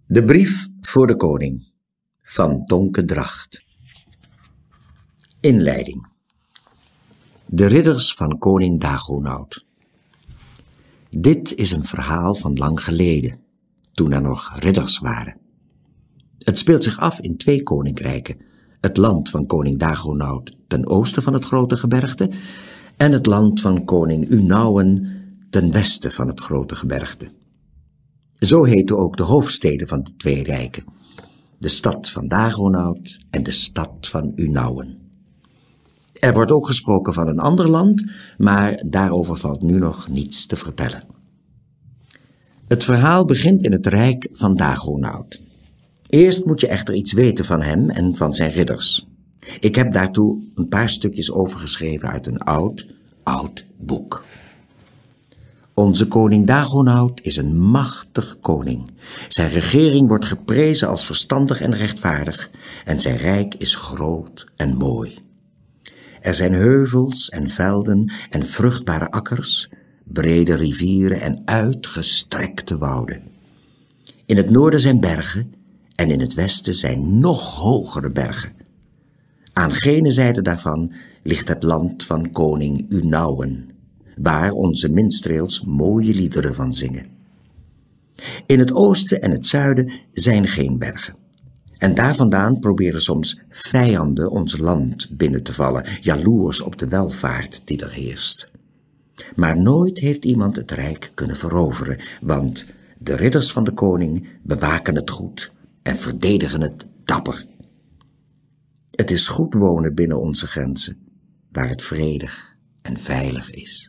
De brief voor de koning van Tonke Dracht. Inleiding. De ridders van koning Dagonaut. Dit is een verhaal van lang geleden, toen er nog ridders waren. Het speelt zich af in 2 koninkrijken, het land van koning Dagonaut ten oosten van het grote gebergte en het land van koning Unauwen ten westen van het grote gebergte. Zo heten ook de hoofdsteden van de 2 rijken, de stad van Dagonaut en de stad van Unauwen. Er wordt ook gesproken van een ander land, maar daarover valt nu nog niets te vertellen. Het verhaal begint in het rijk van Dagonaut. Eerst moet je echter iets weten van hem en van zijn ridders. Ik heb daartoe een paar stukjes overgeschreven uit een oud boek. Onze koning Dagonaut is een machtig koning. Zijn regering wordt geprezen als verstandig en rechtvaardig en zijn rijk is groot en mooi. Er zijn heuvels en velden en vruchtbare akkers, brede rivieren en uitgestrekte wouden. In het noorden zijn bergen en in het westen zijn nog hogere bergen. Aan gene zijde daarvan ligt het land van koning Unauwen, waar onze minstreels mooie liederen van zingen. In het oosten en het zuiden zijn geen bergen. En daar vandaan proberen soms vijanden ons land binnen te vallen, jaloers op de welvaart die er heerst. Maar nooit heeft iemand het rijk kunnen veroveren, want de ridders van de koning bewaken het goed en verdedigen het dapper. Het is goed wonen binnen onze grenzen, waar het vredig en veilig is.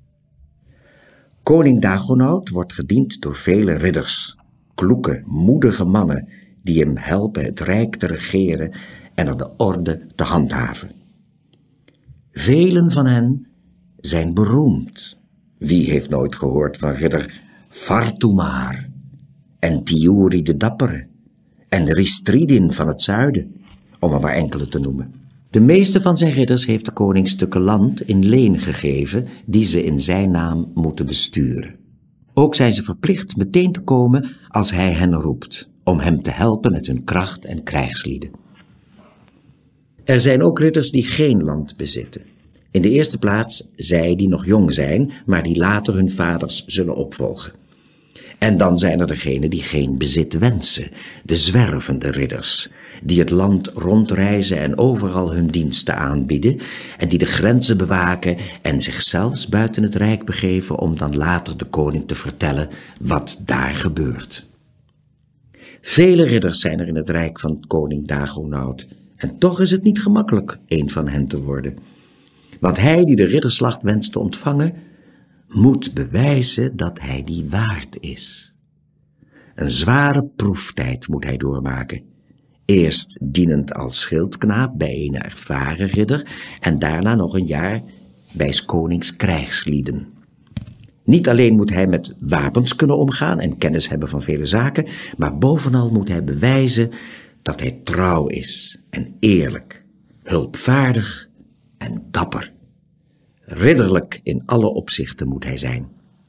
Koning Dagonaut wordt gediend door vele ridders, kloeke, moedige mannen die hem helpen het rijk te regeren en er de orde te handhaven. Velen van hen zijn beroemd. Wie heeft nooit gehoord van ridder Vartumar en Tiuri de Dappere en de Ristridin van het zuiden, om er maar enkele te noemen. De meeste van zijn ridders heeft de koning stukken land in leen gegeven die ze in zijn naam moeten besturen. Ook zijn ze verplicht meteen te komen als hij hen roept, om hem te helpen met hun kracht en krijgslieden. Er zijn ook ridders die geen land bezitten. In de eerste plaats zij die nog jong zijn, maar die later hun vaders zullen opvolgen. En dan zijn er degenen die geen bezit wensen, de zwervende ridders, die het land rondreizen en overal hun diensten aanbieden, en die de grenzen bewaken en zich zelfs buiten het rijk begeven om dan later de koning te vertellen wat daar gebeurt. Vele ridders zijn er in het rijk van koning Dagonaut, en toch is het niet gemakkelijk een van hen te worden. Want hij die de ridderslag wenst te ontvangen, moet bewijzen dat hij die waard is. Een zware proeftijd moet hij doormaken. Eerst dienend als schildknaap bij een ervaren ridder en daarna nog een jaar bij 's konings krijgslieden. Niet alleen moet hij met wapens kunnen omgaan en kennis hebben van vele zaken, maar bovenal moet hij bewijzen dat hij trouw is en eerlijk, hulpvaardig en dapper. Ridderlijk in alle opzichten moet hij zijn.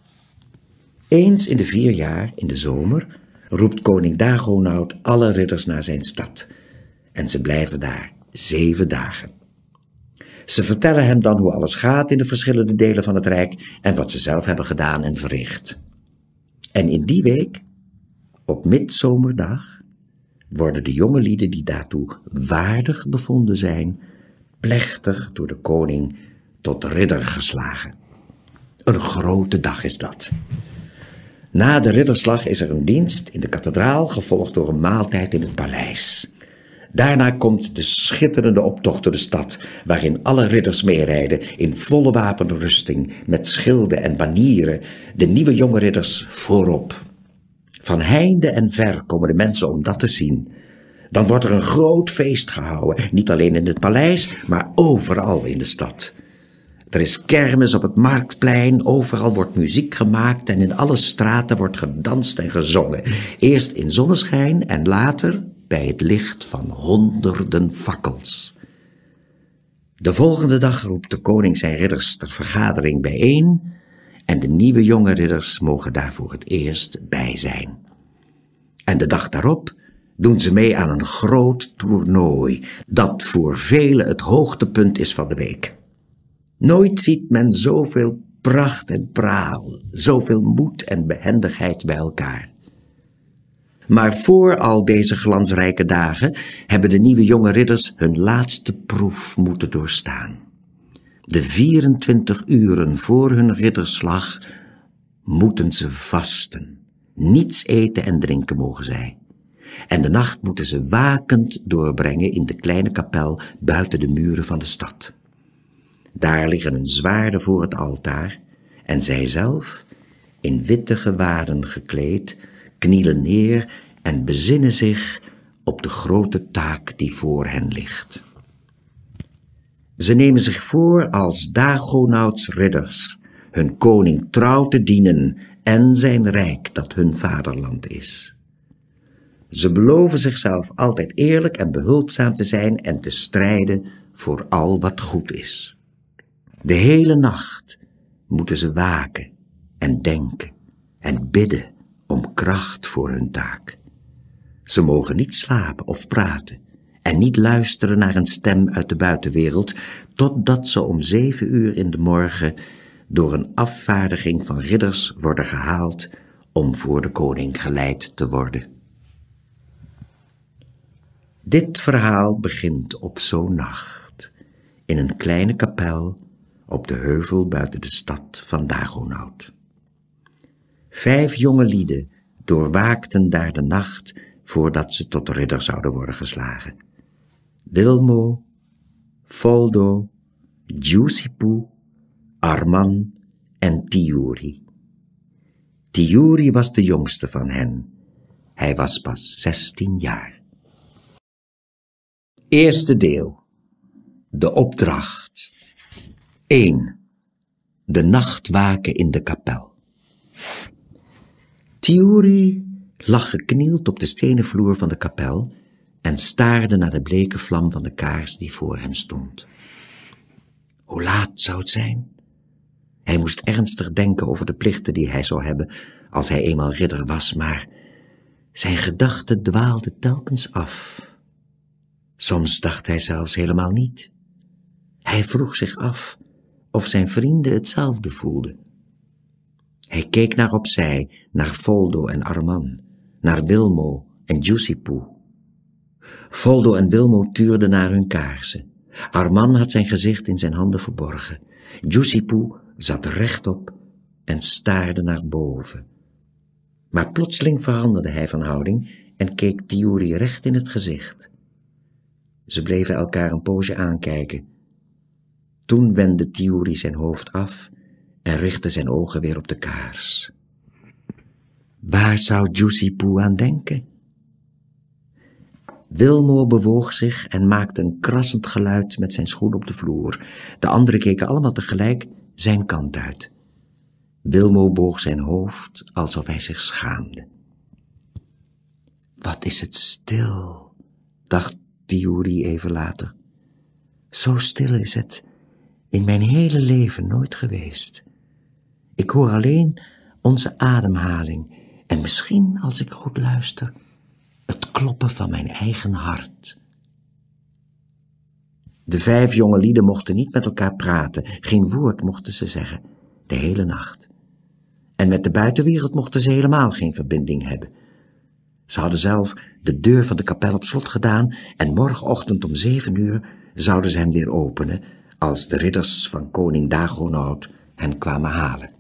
Eens in de 4 jaar, in de zomer, roept koning Dagonaut alle ridders naar zijn stad. En ze blijven daar 7 dagen. Ze vertellen hem dan hoe alles gaat in de verschillende delen van het rijk en wat ze zelf hebben gedaan en verricht. En in die week, op midzomerdag, worden de jonge lieden die daartoe waardig bevonden zijn, plechtig door de koning tot ridder geslagen. Een grote dag is dat. Na de ridderslag is er een dienst in de kathedraal, gevolgd door een maaltijd in het paleis. Daarna komt de schitterende optocht door de stad, waarin alle ridders meerijden in volle wapenrusting, met schilden en banieren, de nieuwe jonge ridders voorop. Van heinde en ver komen de mensen om dat te zien. Dan wordt er een groot feest gehouden, niet alleen in het paleis, maar overal in de stad. Er is kermis op het marktplein, overal wordt muziek gemaakt en in alle straten wordt gedanst en gezongen. Eerst in zonneschijn en later bij het licht van honderden fakkels. De volgende dag roept de koning zijn ridders ter vergadering bijeen en de nieuwe jonge ridders mogen daarvoor het eerst bij zijn. En de dag daarop doen ze mee aan een groot toernooi, dat voor velen het hoogtepunt is van de week. Nooit ziet men zoveel pracht en praal, zoveel moed en behendigheid bij elkaar. Maar voor al deze glansrijke dagen hebben de nieuwe jonge ridders hun laatste proef moeten doorstaan. De 24 uren voor hun ridderslag moeten ze vasten. Niets eten en drinken mogen zij. En de nacht moeten ze wakend doorbrengen in de kleine kapel buiten de muren van de stad. Daar liggen hun zwaarden voor het altaar en zij zelf, in witte gewaden gekleed, knielen neer en bezinnen zich op de grote taak die voor hen ligt. Ze nemen zich voor als Dagonauts ridders, hun koning trouw te dienen en zijn rijk dat hun vaderland is. Ze beloven zichzelf altijd eerlijk en behulpzaam te zijn en te strijden voor al wat goed is. De hele nacht moeten ze waken en denken en bidden om kracht voor hun taak. Ze mogen niet slapen of praten en niet luisteren naar een stem uit de buitenwereld, totdat ze om 7 uur in de morgen door een afvaardiging van ridders worden gehaald om voor de koning geleid te worden. Dit verhaal begint op zo'n nacht, in een kleine kapel op de heuvel buiten de stad van Dagonaut. 5 jonge lieden doorwaakten daar de nacht voordat ze tot ridder zouden worden geslagen. Wilmo, Foldo, Giusipu, Arman en Tiuri. Tiuri was de jongste van hen. Hij was pas 16 jaar. Eerste deel. De opdracht. 1. De nachtwaken in de kapel. Tiuri lag geknield op de stenen vloer van de kapel en staarde naar de bleke vlam van de kaars die voor hem stond. Hoe laat zou het zijn? Hij moest ernstig denken over de plichten die hij zou hebben als hij eenmaal ridder was, maar zijn gedachten dwaalden telkens af. Soms dacht hij zelfs helemaal niet. Hij vroeg zich af of zijn vrienden hetzelfde voelden. Hij keek naar opzij, naar Foldo en Arman, naar Wilmo en Giusipu. Foldo en Wilmo tuurden naar hun kaarsen. Arman had zijn gezicht in zijn handen verborgen. Giusipu zat rechtop en staarde naar boven. Maar plotseling veranderde hij van houding en keek Tiuri recht in het gezicht. Ze bleven elkaar een poosje aankijken. Toen wendde Tiuri zijn hoofd af en richtte zijn ogen weer op de kaars. Waar zou Giusipu aan denken? Wilmo bewoog zich en maakte een krassend geluid met zijn schoen op de vloer. De anderen keken allemaal tegelijk zijn kant uit. Wilmo boog zijn hoofd alsof hij zich schaamde. Wat is het stil, dacht Tiuri even later. Zo stil is het in mijn hele leven nooit geweest. Ik hoor alleen onze ademhaling en misschien, als ik goed luister, het kloppen van mijn eigen hart. De 5 jonge lieden mochten niet met elkaar praten, geen woord mochten ze zeggen, de hele nacht. En met de buitenwereld mochten ze helemaal geen verbinding hebben. Ze hadden zelf de deur van de kapel op slot gedaan en morgenochtend om 7 uur zouden ze hem weer openen, als de ridders van koning Dagonaut hen kwamen halen.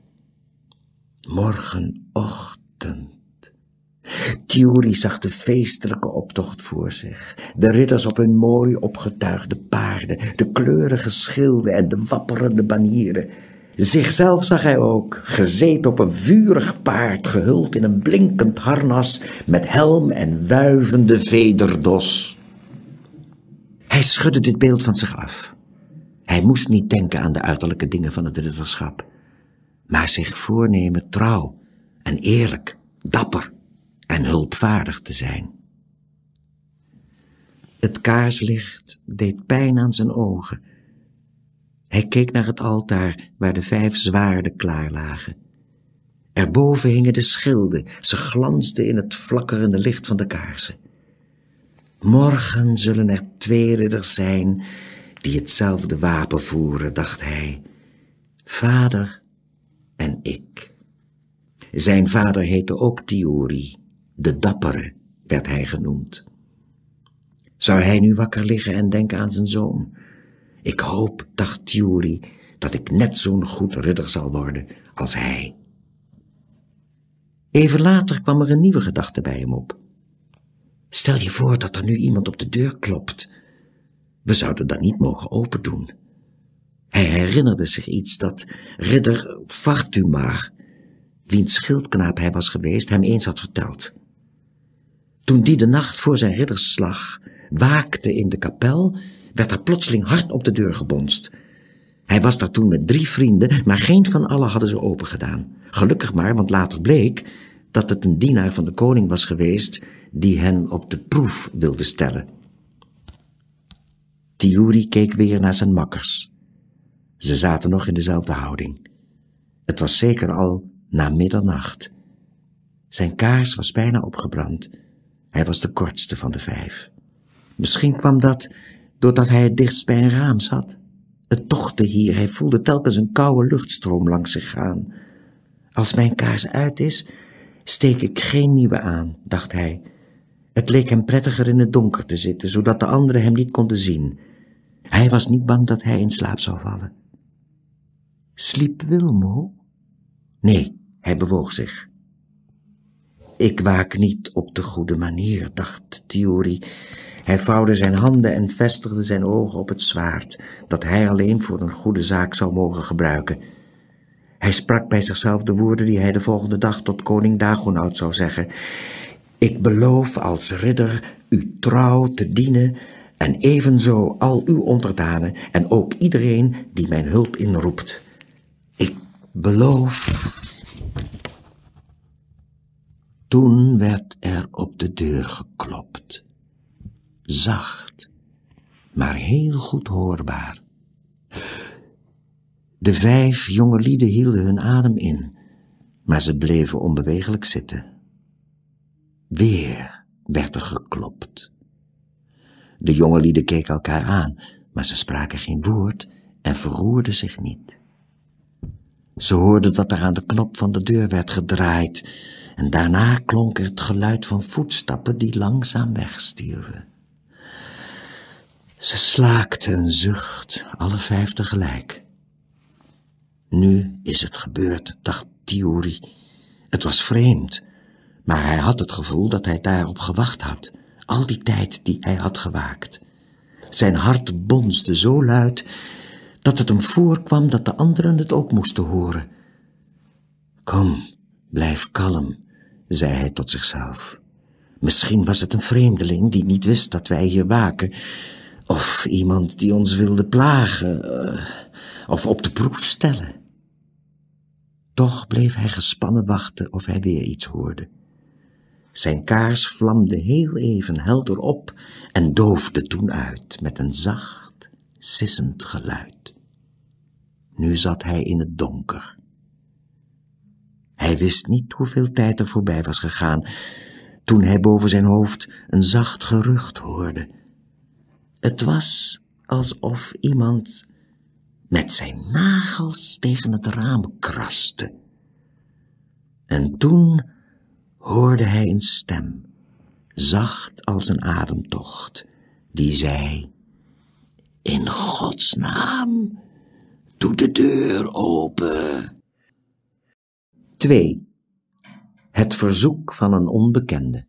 Morgenochtend. Tiuri zag de feestelijke optocht voor zich. De ridders op hun mooi opgetuigde paarden, de kleurige schilden en de wapperende banieren. Zichzelf zag hij ook, gezeten op een vurig paard, gehuld in een blinkend harnas, met helm en wuivende vederdos. Hij schudde dit beeld van zich af. Hij moest niet denken aan de uiterlijke dingen van het ridderschap, maar zich voornemen trouw en eerlijk, dapper en hulpvaardig te zijn. Het kaarslicht deed pijn aan zijn ogen. Hij keek naar het altaar waar de 5 zwaarden klaar lagen. Erboven hingen de schilden, ze glansden in het flakkerende licht van de kaarsen. Morgen zullen er 2 ridders zijn die hetzelfde wapen voeren, dacht hij. Vader en ik. Zijn vader heette ook Tiuri, de dappere werd hij genoemd. Zou hij nu wakker liggen en denken aan zijn zoon? Ik hoop, dacht Tiuri, dat ik net zo'n goed ridder zal worden als hij. Even later kwam er een nieuwe gedachte bij hem op. Stel je voor dat er nu iemand op de deur klopt. We zouden dat niet mogen opendoen. Hij herinnerde zich iets dat ridder Vartumar, wiens schildknaap hij was geweest, hem eens had verteld. Toen die de nacht voor zijn ridderslag waakte in de kapel, werd er plotseling hard op de deur gebonst. Hij was daar toen met 3 vrienden, maar geen van allen hadden ze opengedaan. Gelukkig maar, want later bleek dat het een dienaar van de koning was geweest die hen op de proef wilde stellen. Tiuri keek weer naar zijn makkers. Ze zaten nog in dezelfde houding. Het was zeker al na middernacht. Zijn kaars was bijna opgebrand. Hij was de kortste van de 5. Misschien kwam dat doordat hij het dichtst bij een raam zat. Het tochtte hier, hij voelde telkens een koude luchtstroom langs zich gaan. Als mijn kaars uit is, steek ik geen nieuwe aan, dacht hij. Het leek hem prettiger in het donker te zitten, zodat de anderen hem niet konden zien. Hij was niet bang dat hij in slaap zou vallen. Sliep Wilmo? Nee, hij bewoog zich. Ik waak niet op de goede manier, dacht Tiuri. Hij vouwde zijn handen en vestigde zijn ogen op het zwaard, dat hij alleen voor een goede zaak zou mogen gebruiken. Hij sprak bij zichzelf de woorden die hij de volgende dag tot koning Dagonaut zou zeggen. Ik beloof als ridder u trouw te dienen en evenzo al uw onderdanen en ook iedereen die mijn hulp inroept. Ik beloof. Toen werd er op de deur geklopt. Zacht, maar heel goed hoorbaar. De 5 jonge lieden hielden hun adem in, maar ze bleven onbeweeglijk zitten. Weer werd er geklopt. De jonge lieden keken elkaar aan, maar ze spraken geen woord en verroerden zich niet. Ze hoorden dat er aan de knop van de deur werd gedraaid en daarna klonk er het geluid van voetstappen die langzaam wegstierven. Ze slaakten een zucht, alle 5 tegelijk. Nu is het gebeurd, dacht Tiuri. Het was vreemd, maar hij had het gevoel dat hij daarop gewacht had, al die tijd die hij had gewaakt. Zijn hart bonsde zo luid dat het hem voorkwam dat de anderen het ook moesten horen. Kom, blijf kalm, zei hij tot zichzelf. Misschien was het een vreemdeling die niet wist dat wij hier waken, of iemand die ons wilde plagen, of op de proef stellen. Toch bleef hij gespannen wachten of hij weer iets hoorde. Zijn kaars vlamde heel even helder op en doofde toen uit met een zacht, sissend geluid. Nu zat hij in het donker. Hij wist niet hoeveel tijd er voorbij was gegaan, toen hij boven zijn hoofd een zacht gerucht hoorde. Het was alsof iemand met zijn nagels tegen het raam kraste. En toen hoorde hij een stem, zacht als een ademtocht, die zei: In Gods naam, doe de deur open. 2. Het verzoek van een onbekende.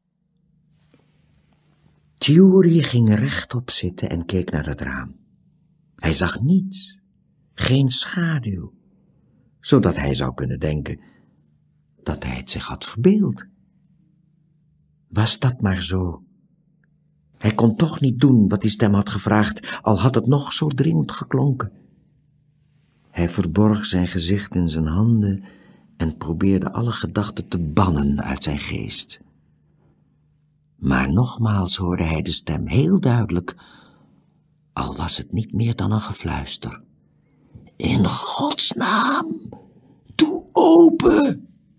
Tiuri ging rechtop zitten en keek naar het raam. Hij zag niets, geen schaduw, zodat hij zou kunnen denken dat hij het zich had verbeeld. Was dat maar zo? Hij kon toch niet doen wat die stem had gevraagd, al had het nog zo dringend geklonken. Hij verborg zijn gezicht in zijn handen en probeerde alle gedachten te bannen uit zijn geest. Maar nogmaals hoorde hij de stem heel duidelijk, al was het niet meer dan een gefluister. In Gods naam, doe open!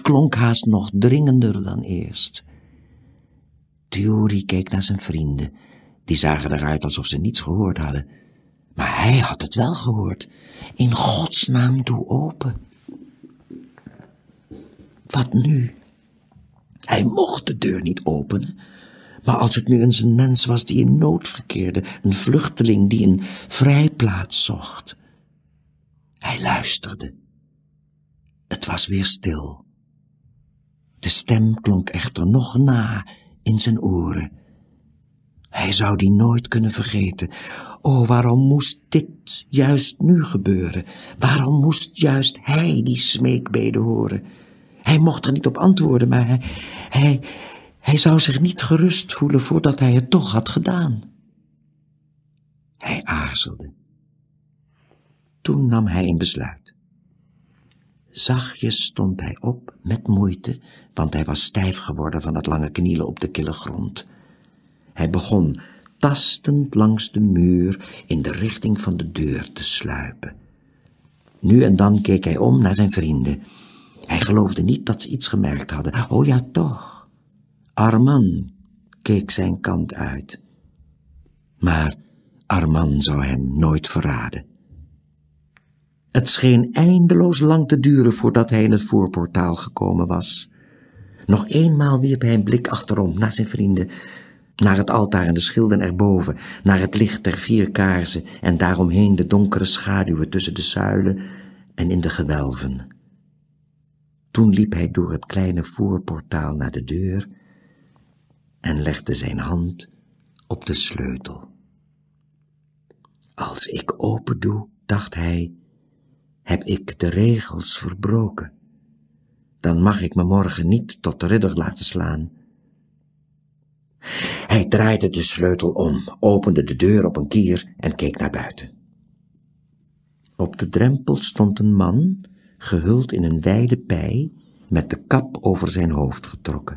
klonk haast nog dringender dan eerst. Tiuri keek naar zijn vrienden. Die zagen eruit alsof ze niets gehoord hadden. Maar hij had het wel gehoord. In Gods naam doe open. Wat nu? Hij mocht de deur niet openen. Maar als het nu eens een mens was die in nood verkeerde, een vluchteling die een vrijplaats zocht. Hij luisterde. Het was weer stil. De stem klonk echter nog na in zijn oren. Hij zou die nooit kunnen vergeten. O, waarom moest dit juist nu gebeuren? Waarom moest juist hij die smeekbede horen? Hij mocht er niet op antwoorden, maar hij zou zich niet gerust voelen voordat hij het toch had gedaan. Hij aarzelde. Toen nam hij een besluit. Zachtjes stond hij op met moeite, want hij was stijf geworden van het lange knielen op de kille grond. Hij begon tastend langs de muur in de richting van de deur te sluipen. Nu en dan keek hij om naar zijn vrienden. Hij geloofde niet dat ze iets gemerkt hadden. Oh ja, toch. Armand keek zijn kant uit. Maar Armand zou hem nooit verraden. Het scheen eindeloos lang te duren voordat hij in het voorportaal gekomen was. Nog eenmaal wierp hij een blik achterom naar zijn vrienden, naar het altaar en de schilden erboven, naar het licht der 4 kaarsen en daaromheen de donkere schaduwen tussen de zuilen en in de gewelven. Toen liep hij door het kleine voorportaal naar de deur en legde zijn hand op de sleutel. Als ik open doe, dacht hij, heb ik de regels verbroken. Dan mag ik me morgen niet tot de ridder laten slaan. Hij draaide de sleutel om, opende de deur op een kier en keek naar buiten. Op de drempel stond een man, gehuld in een wijde pij, met de kap over zijn hoofd getrokken.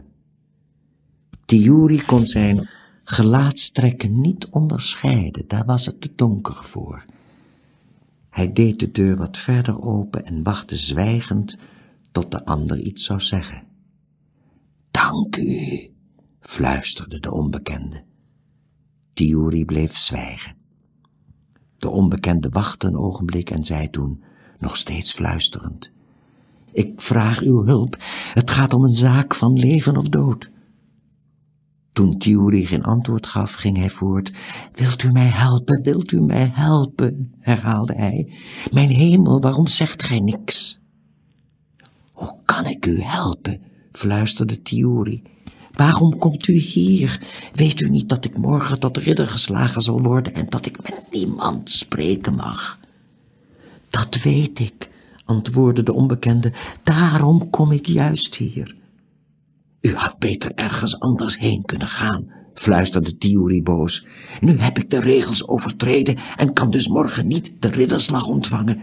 Tiuri kon zijn gelaatstrekken niet onderscheiden, daar was het te donker voor. Hij deed de deur wat verder open en wachtte zwijgend tot de ander iets zou zeggen. Dank u, fluisterde de onbekende. Tiuri bleef zwijgen. De onbekende wachtte een ogenblik en zei toen, nog steeds fluisterend, ik vraag uw hulp, het gaat om een zaak van leven of dood. Toen Tiuri geen antwoord gaf, ging hij voort. Wilt u mij helpen, wilt u mij helpen, herhaalde hij. Mijn hemel, waarom zegt gij niks? Hoe kan ik u helpen, fluisterde Tiuri. Waarom komt u hier? Weet u niet dat ik morgen tot ridder geslagen zal worden en dat ik met niemand spreken mag? Dat weet ik, antwoordde de onbekende. Daarom kom ik juist hier. U had beter ergens anders heen kunnen gaan, fluisterde Tiuri boos. Nu heb ik de regels overtreden en kan dus morgen niet de ridderslag ontvangen.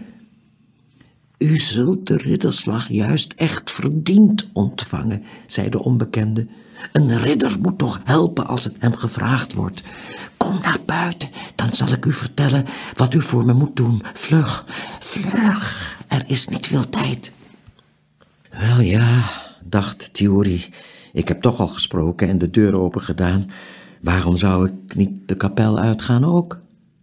U zult de ridderslag juist echt verdiend ontvangen, zei de onbekende. Een ridder moet toch helpen als het hem gevraagd wordt. Kom naar buiten, dan zal ik u vertellen wat u voor me moet doen. Vlug, vlug, er is niet veel tijd. Wel ja, dacht Tiuri, ik heb toch al gesproken en de deur open gedaan. Waarom zou ik niet de kapel uitgaan ook?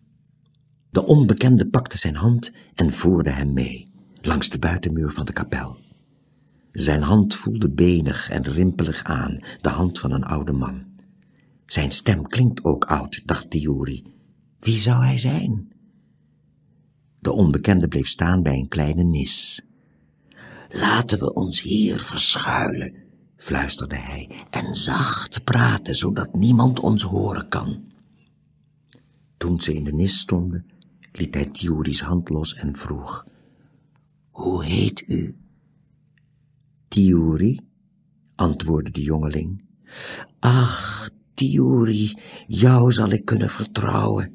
De onbekende pakte zijn hand en voerde hem mee, langs de buitenmuur van de kapel. Zijn hand voelde benig en rimpelig aan, de hand van een oude man. Zijn stem klinkt ook oud, dacht Tiuri. Wie zou hij zijn? De onbekende bleef staan bij een kleine nis. Laten we ons hier verschuilen, fluisterde hij, en zacht praten, zodat niemand ons horen kan. Toen ze in de nis stonden, liet hij Tiuri's hand los en vroeg, hoe heet u? Tiuri, antwoordde de jongeling. Ach, Tiuri, jou zal ik kunnen vertrouwen.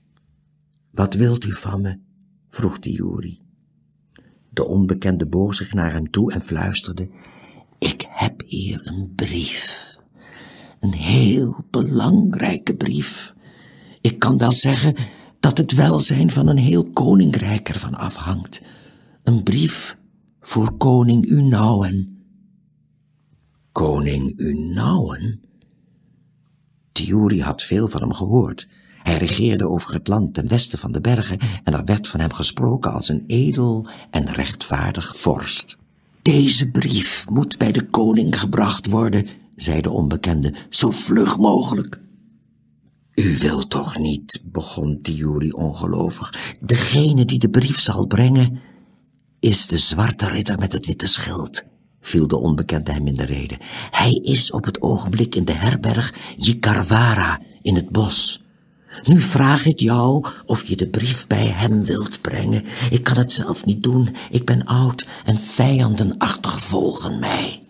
Wat wilt u van me? Vroeg Tiuri. De onbekende boog zich naar hem toe en fluisterde, ik heb hier een brief. Een heel belangrijke brief. Ik kan wel zeggen dat het welzijn van een heel koninkrijk ervan afhangt. Een brief voor koning Unauwen. koning u nauwen? Tiuri had veel van hem gehoord. Hij regeerde over het land ten westen van de bergen en er werd van hem gesproken als een edel en rechtvaardig vorst. Deze brief moet bij de koning gebracht worden, zei de onbekende, zo vlug mogelijk. U wilt toch niet, begon Tiuri ongelovig. Degene die de brief zal brengen is de zwarte ridder met het witte schild, viel de onbekende hem in de rede. Hij is op het ogenblik in de herberg Jikarwara in het bos. Nu vraag ik jou of je de brief bij hem wilt brengen. Ik kan het zelf niet doen. Ik ben oud en vijanden achtervolgen mij.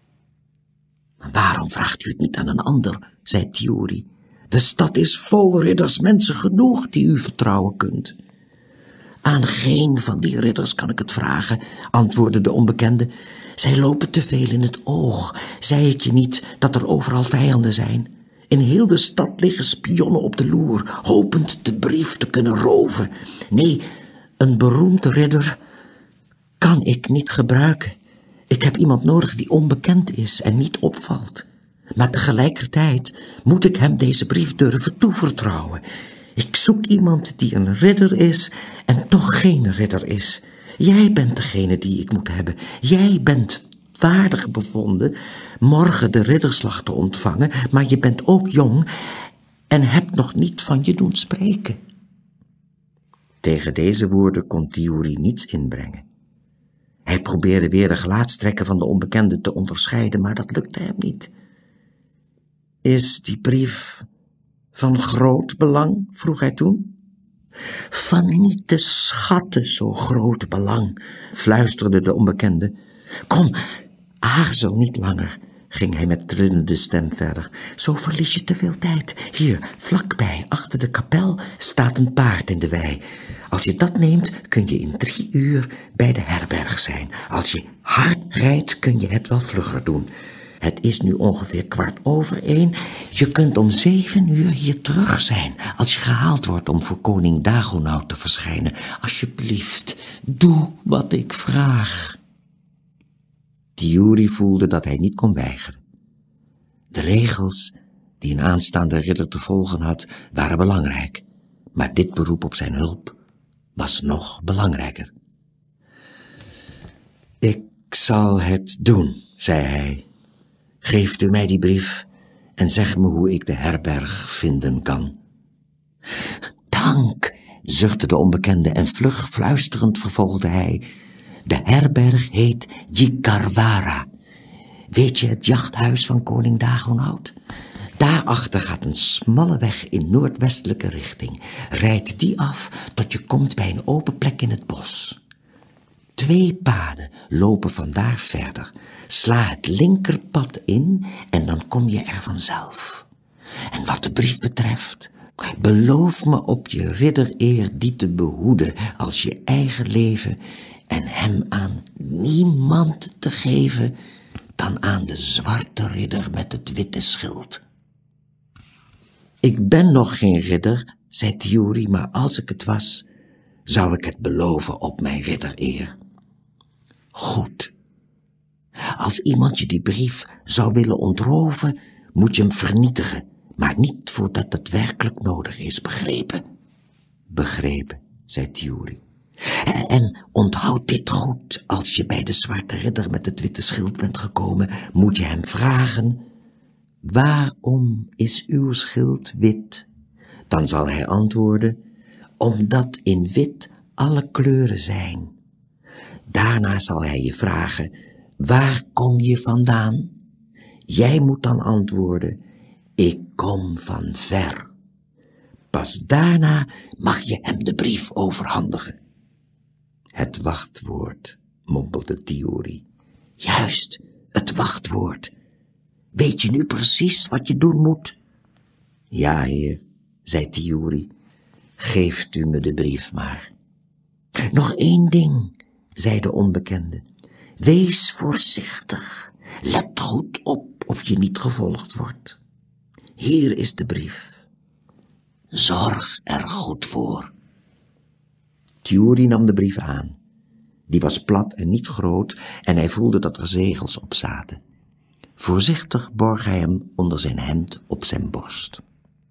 Maar waarom vraagt u het niet aan een ander, zei Tiuri. De stad is vol ridders, mensen genoeg die u vertrouwen kunt. Aan geen van die ridders kan ik het vragen, antwoordde de onbekende. Zij lopen te veel in het oog. Zei ik je niet dat er overal vijanden zijn? In heel de stad liggen spionnen op de loer, hopend de brief te kunnen roven. Nee, een beroemd ridder kan ik niet gebruiken. Ik heb iemand nodig die onbekend is en niet opvalt. Maar tegelijkertijd moet ik hem deze brief durven toevertrouwen. Ik zoek iemand die een ridder is en toch geen ridder is. Jij bent degene die ik moet hebben. Jij bent waardig bevonden morgen de ridderslag te ontvangen, maar je bent ook jong en hebt nog niet van je doen spreken. Tegen deze woorden kon Tiuri niets inbrengen. Hij probeerde weer de gelaatstrekken van de onbekende te onderscheiden, maar dat lukte hem niet. Is die brief van groot belang? Vroeg hij toen. Van niet te schatten zo groot belang, fluisterde de onbekende. Kom, aarzel niet langer, ging hij met trillende stem verder. Zo verlies je te veel tijd. Hier, vlakbij, achter de kapel, staat een paard in de wei. Als je dat neemt, kun je in 3 uur bij de herberg zijn. Als je hard rijdt, kun je het wel vlugger doen. Het is nu ongeveer 1:15. Je kunt om 7 uur hier terug zijn, als je gehaald wordt om voor koning Dagonaut te verschijnen. Alsjeblieft, doe wat ik vraag. Tiuri voelde dat hij niet kon weigeren. De regels die een aanstaande ridder te volgen had, waren belangrijk, maar dit beroep op zijn hulp was nog belangrijker. Ik zal het doen, zei hij. Geeft u mij die brief en zeg me hoe ik de herberg vinden kan. Dank, zuchtte de onbekende en vlug fluisterend vervolgde hij. De herberg heet Jikarwara. Weet je het jachthuis van koning Dagonaut? Daarachter gaat een smalle weg in noordwestelijke richting. Rijd die af tot je komt bij een open plek in het bos. 2 paden lopen vandaar verder. Sla het linkerpad in en dan kom je er vanzelf. En wat de brief betreft, beloof me op je riddereer die te behoeden als je eigen leven en hem aan niemand te geven dan aan de zwarte ridder met het witte schild. Ik ben nog geen ridder, zei Tiuri, maar als ik het was, zou ik het beloven op mijn riddereer. Goed. Als iemand je die brief zou willen ontroven, moet je hem vernietigen, maar niet voordat het werkelijk nodig is, begrepen? Begrepen, zei Tiuri. En onthoud dit goed, als je bij de zwarte ridder met het witte schild bent gekomen, moet je hem vragen, waarom is uw schild wit? Dan zal hij antwoorden, omdat in wit alle kleuren zijn. Daarna zal hij je vragen, waar kom je vandaan? Jij moet dan antwoorden, ik kom van ver. Pas daarna mag je hem de brief overhandigen. Het wachtwoord, mompelde Tiuri. Juist, het wachtwoord. Weet je nu precies wat je doen moet? Ja, heer, zei Tiuri. Geeft u me de brief maar. Nog 1 ding, zei de onbekende. Wees voorzichtig. Let goed op of je niet gevolgd wordt. Hier is de brief. Zorg er goed voor. Tiuri nam de brief aan. Die was plat en niet groot en hij voelde dat er zegels op zaten. Voorzichtig borg hij hem onder zijn hemd op zijn borst.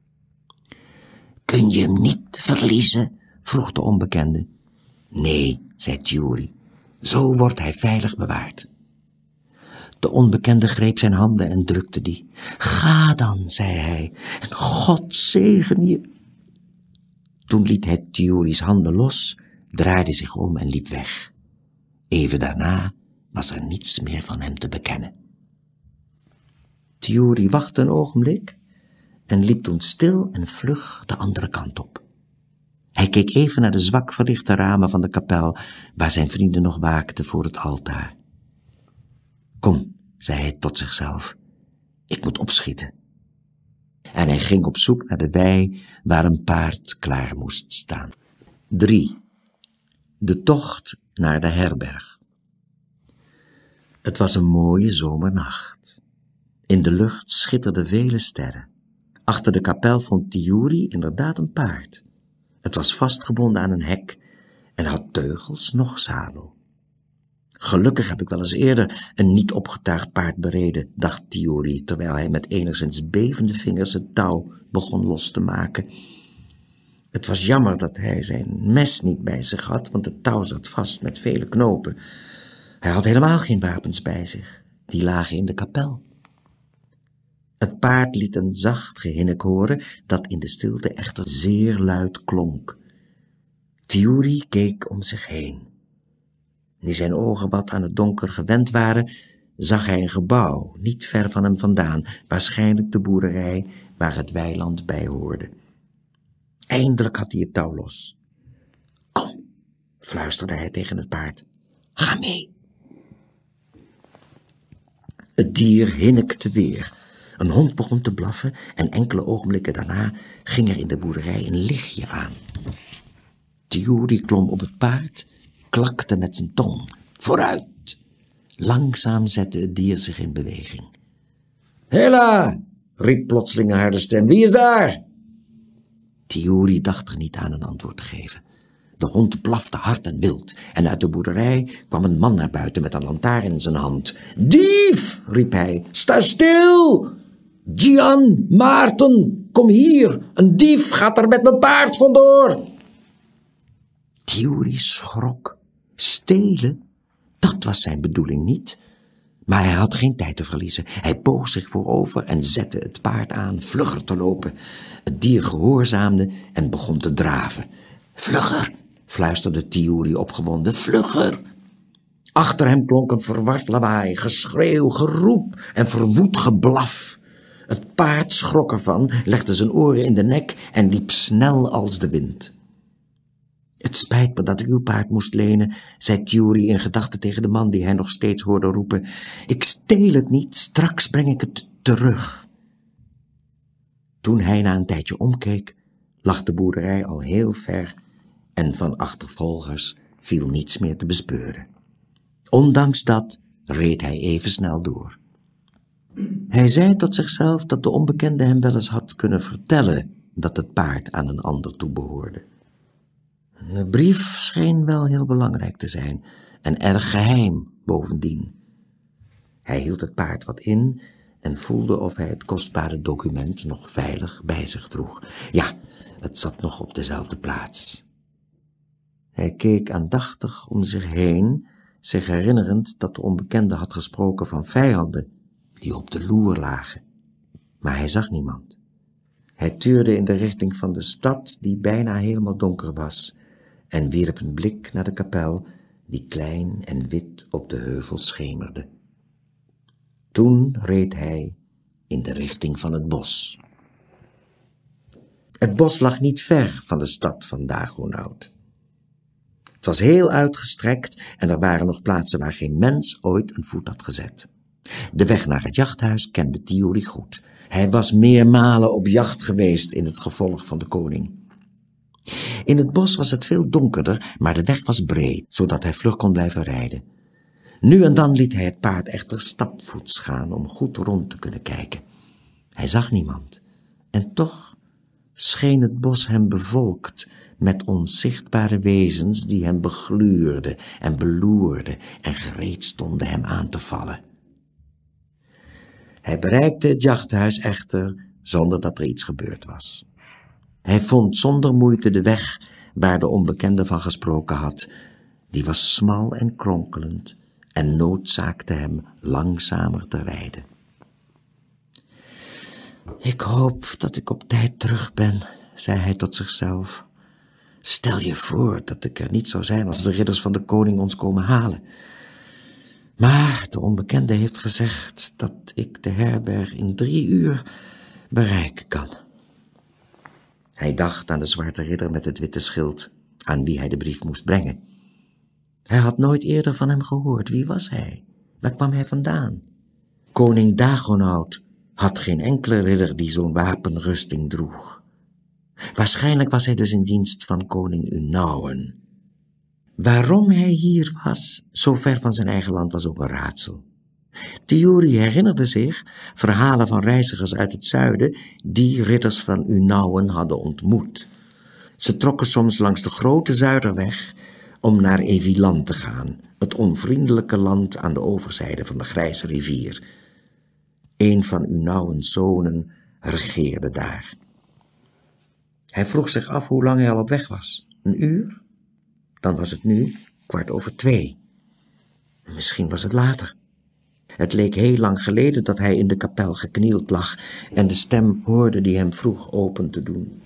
Kun je hem niet verliezen? Vroeg de onbekende. Nee, zei Thiuri, zo wordt hij veilig bewaard. De onbekende greep zijn handen en drukte die. Ga dan, zei hij, en God zegen je. Toen liet hij Thiuri's handen los, draaide zich om en liep weg. Even daarna was er niets meer van hem te bekennen. Thiuri wachtte een ogenblik en liep toen stil en vlug de andere kant op. Hij keek even naar de zwak verlichte ramen van de kapel, waar zijn vrienden nog waakten voor het altaar. Kom, zei hij tot zichzelf, ik moet opschieten. En hij ging op zoek naar de wei waar een paard klaar moest staan. 3. De tocht naar de herberg. Het was een mooie zomernacht. In de lucht schitterden vele sterren. Achter de kapel vond Thiuri inderdaad een paard. Het was vastgebonden aan een hek en had teugels noch zadel. Gelukkig heb ik wel eens eerder een niet opgetuigd paard bereden, dacht Thiuri, terwijl hij met enigszins bevende vingers het touw begon los te maken. Het was jammer dat hij zijn mes niet bij zich had, want het touw zat vast met vele knopen. Hij had helemaal geen wapens bij zich, die lagen in de kapel. Het paard liet een zacht gehinnik horen, dat in de stilte echter zeer luid klonk. Thiuri keek om zich heen. Nu zijn ogen wat aan het donker gewend waren, zag hij een gebouw, niet ver van hem vandaan, waarschijnlijk de boerderij waar het weiland bij hoorde. Eindelijk had hij het touw los. Kom, fluisterde hij tegen het paard, ga mee. Het dier hinnikte weer. Een hond begon te blaffen en enkele ogenblikken daarna ging er in de boerderij een lichtje aan. Thiuri klom op het paard, klakte met zijn tong. Vooruit! Langzaam zette het dier zich in beweging. Hela! Riep plotseling een harde stem. Wie is daar? Thiuri dacht er niet aan een antwoord te geven. De hond blafte hard en wild en uit de boerderij kwam een man naar buiten met een lantaarn in zijn hand. Dief! Riep hij. Sta stil! Gian, Maarten, kom hier! Een dief gaat er met mijn paard vandoor! Thiuri schrok. Stelen? Dat was zijn bedoeling niet. Maar hij had geen tijd te verliezen. Hij boog zich voorover en zette het paard aan vlugger te lopen. Het dier gehoorzaamde en begon te draven. Vlugger, fluisterde Thiuri opgewonden, vlugger. Achter hem klonk een verward lawaai, geschreeuw, geroep en verwoed geblaf. Het paard schrok ervan, legde zijn oren in de nek en liep snel als de wind. Het spijt me dat ik uw paard moest lenen, zei Thiuri in gedachten tegen de man die hij nog steeds hoorde roepen. Ik steel het niet, straks breng ik het terug. Toen hij na een tijdje omkeek, lag de boerderij al heel ver en van achtervolgers viel niets meer te bespeuren. Ondanks dat reed hij even snel door. Hij zei tot zichzelf dat de onbekende hem wel eens had kunnen vertellen dat het paard aan een ander toebehoorde. De brief scheen wel heel belangrijk te zijn en erg geheim bovendien. Hij hield het paard wat in en voelde of hij het kostbare document nog veilig bij zich droeg. Ja, het zat nog op dezelfde plaats. Hij keek aandachtig om zich heen, zich herinnerend dat de onbekende had gesproken van vijanden die op de loer lagen. Maar hij zag niemand. Hij tuurde in de richting van de stad die bijna helemaal donker was en wierp een blik naar de kapel die klein en wit op de heuvel schemerde. Toen reed hij in de richting van het bos. Het bos lag niet ver van de stad van Dagonaut. Het was heel uitgestrekt en er waren nog plaatsen waar geen mens ooit een voet had gezet. De weg naar het jachthuis kende Thiuri goed. Hij was meermalen op jacht geweest in het gevolg van de koning. In het bos was het veel donkerder, maar de weg was breed, zodat hij vlug kon blijven rijden. Nu en dan liet hij het paard echter stapvoets gaan om goed rond te kunnen kijken. Hij zag niemand en toch scheen het bos hem bevolkt met onzichtbare wezens die hem begluurden en beloerden en gereed stonden hem aan te vallen. Hij bereikte het jachthuis echter zonder dat er iets gebeurd was. Hij vond zonder moeite de weg waar de onbekende van gesproken had. Die was smal en kronkelend en noodzaakte hem langzamer te rijden. Ik hoop dat ik op tijd terug ben, zei hij tot zichzelf. Stel je voor dat ik er niet zou zijn als de ridders van de koning ons komen halen. Maar de onbekende heeft gezegd dat ik de herberg in 3 uur bereiken kan. Hij dacht aan de zwarte ridder met het witte schild, aan wie hij de brief moest brengen. Hij had nooit eerder van hem gehoord. Wie was hij? Waar kwam hij vandaan? Koning Dagonaut had geen enkele ridder die zo'n wapenrusting droeg. Waarschijnlijk was hij dus in dienst van koning Unauwen. Waarom hij hier was, zo ver van zijn eigen land, was ook een raadsel. Thiuri herinnerde zich verhalen van reizigers uit het zuiden die ridders van Unauwen hadden ontmoet. Ze trokken soms langs de grote Zuiderweg om naar Eviland te gaan, het onvriendelijke land aan de overzijde van de grijze rivier. Een van Unauwens zonen regeerde daar. Hij vroeg zich af hoe lang hij al op weg was. 1 uur? Dan was het nu 2:15. Misschien was het later. Het leek heel lang geleden dat hij in de kapel geknield lag en de stem hoorde die hem vroeg open te doen.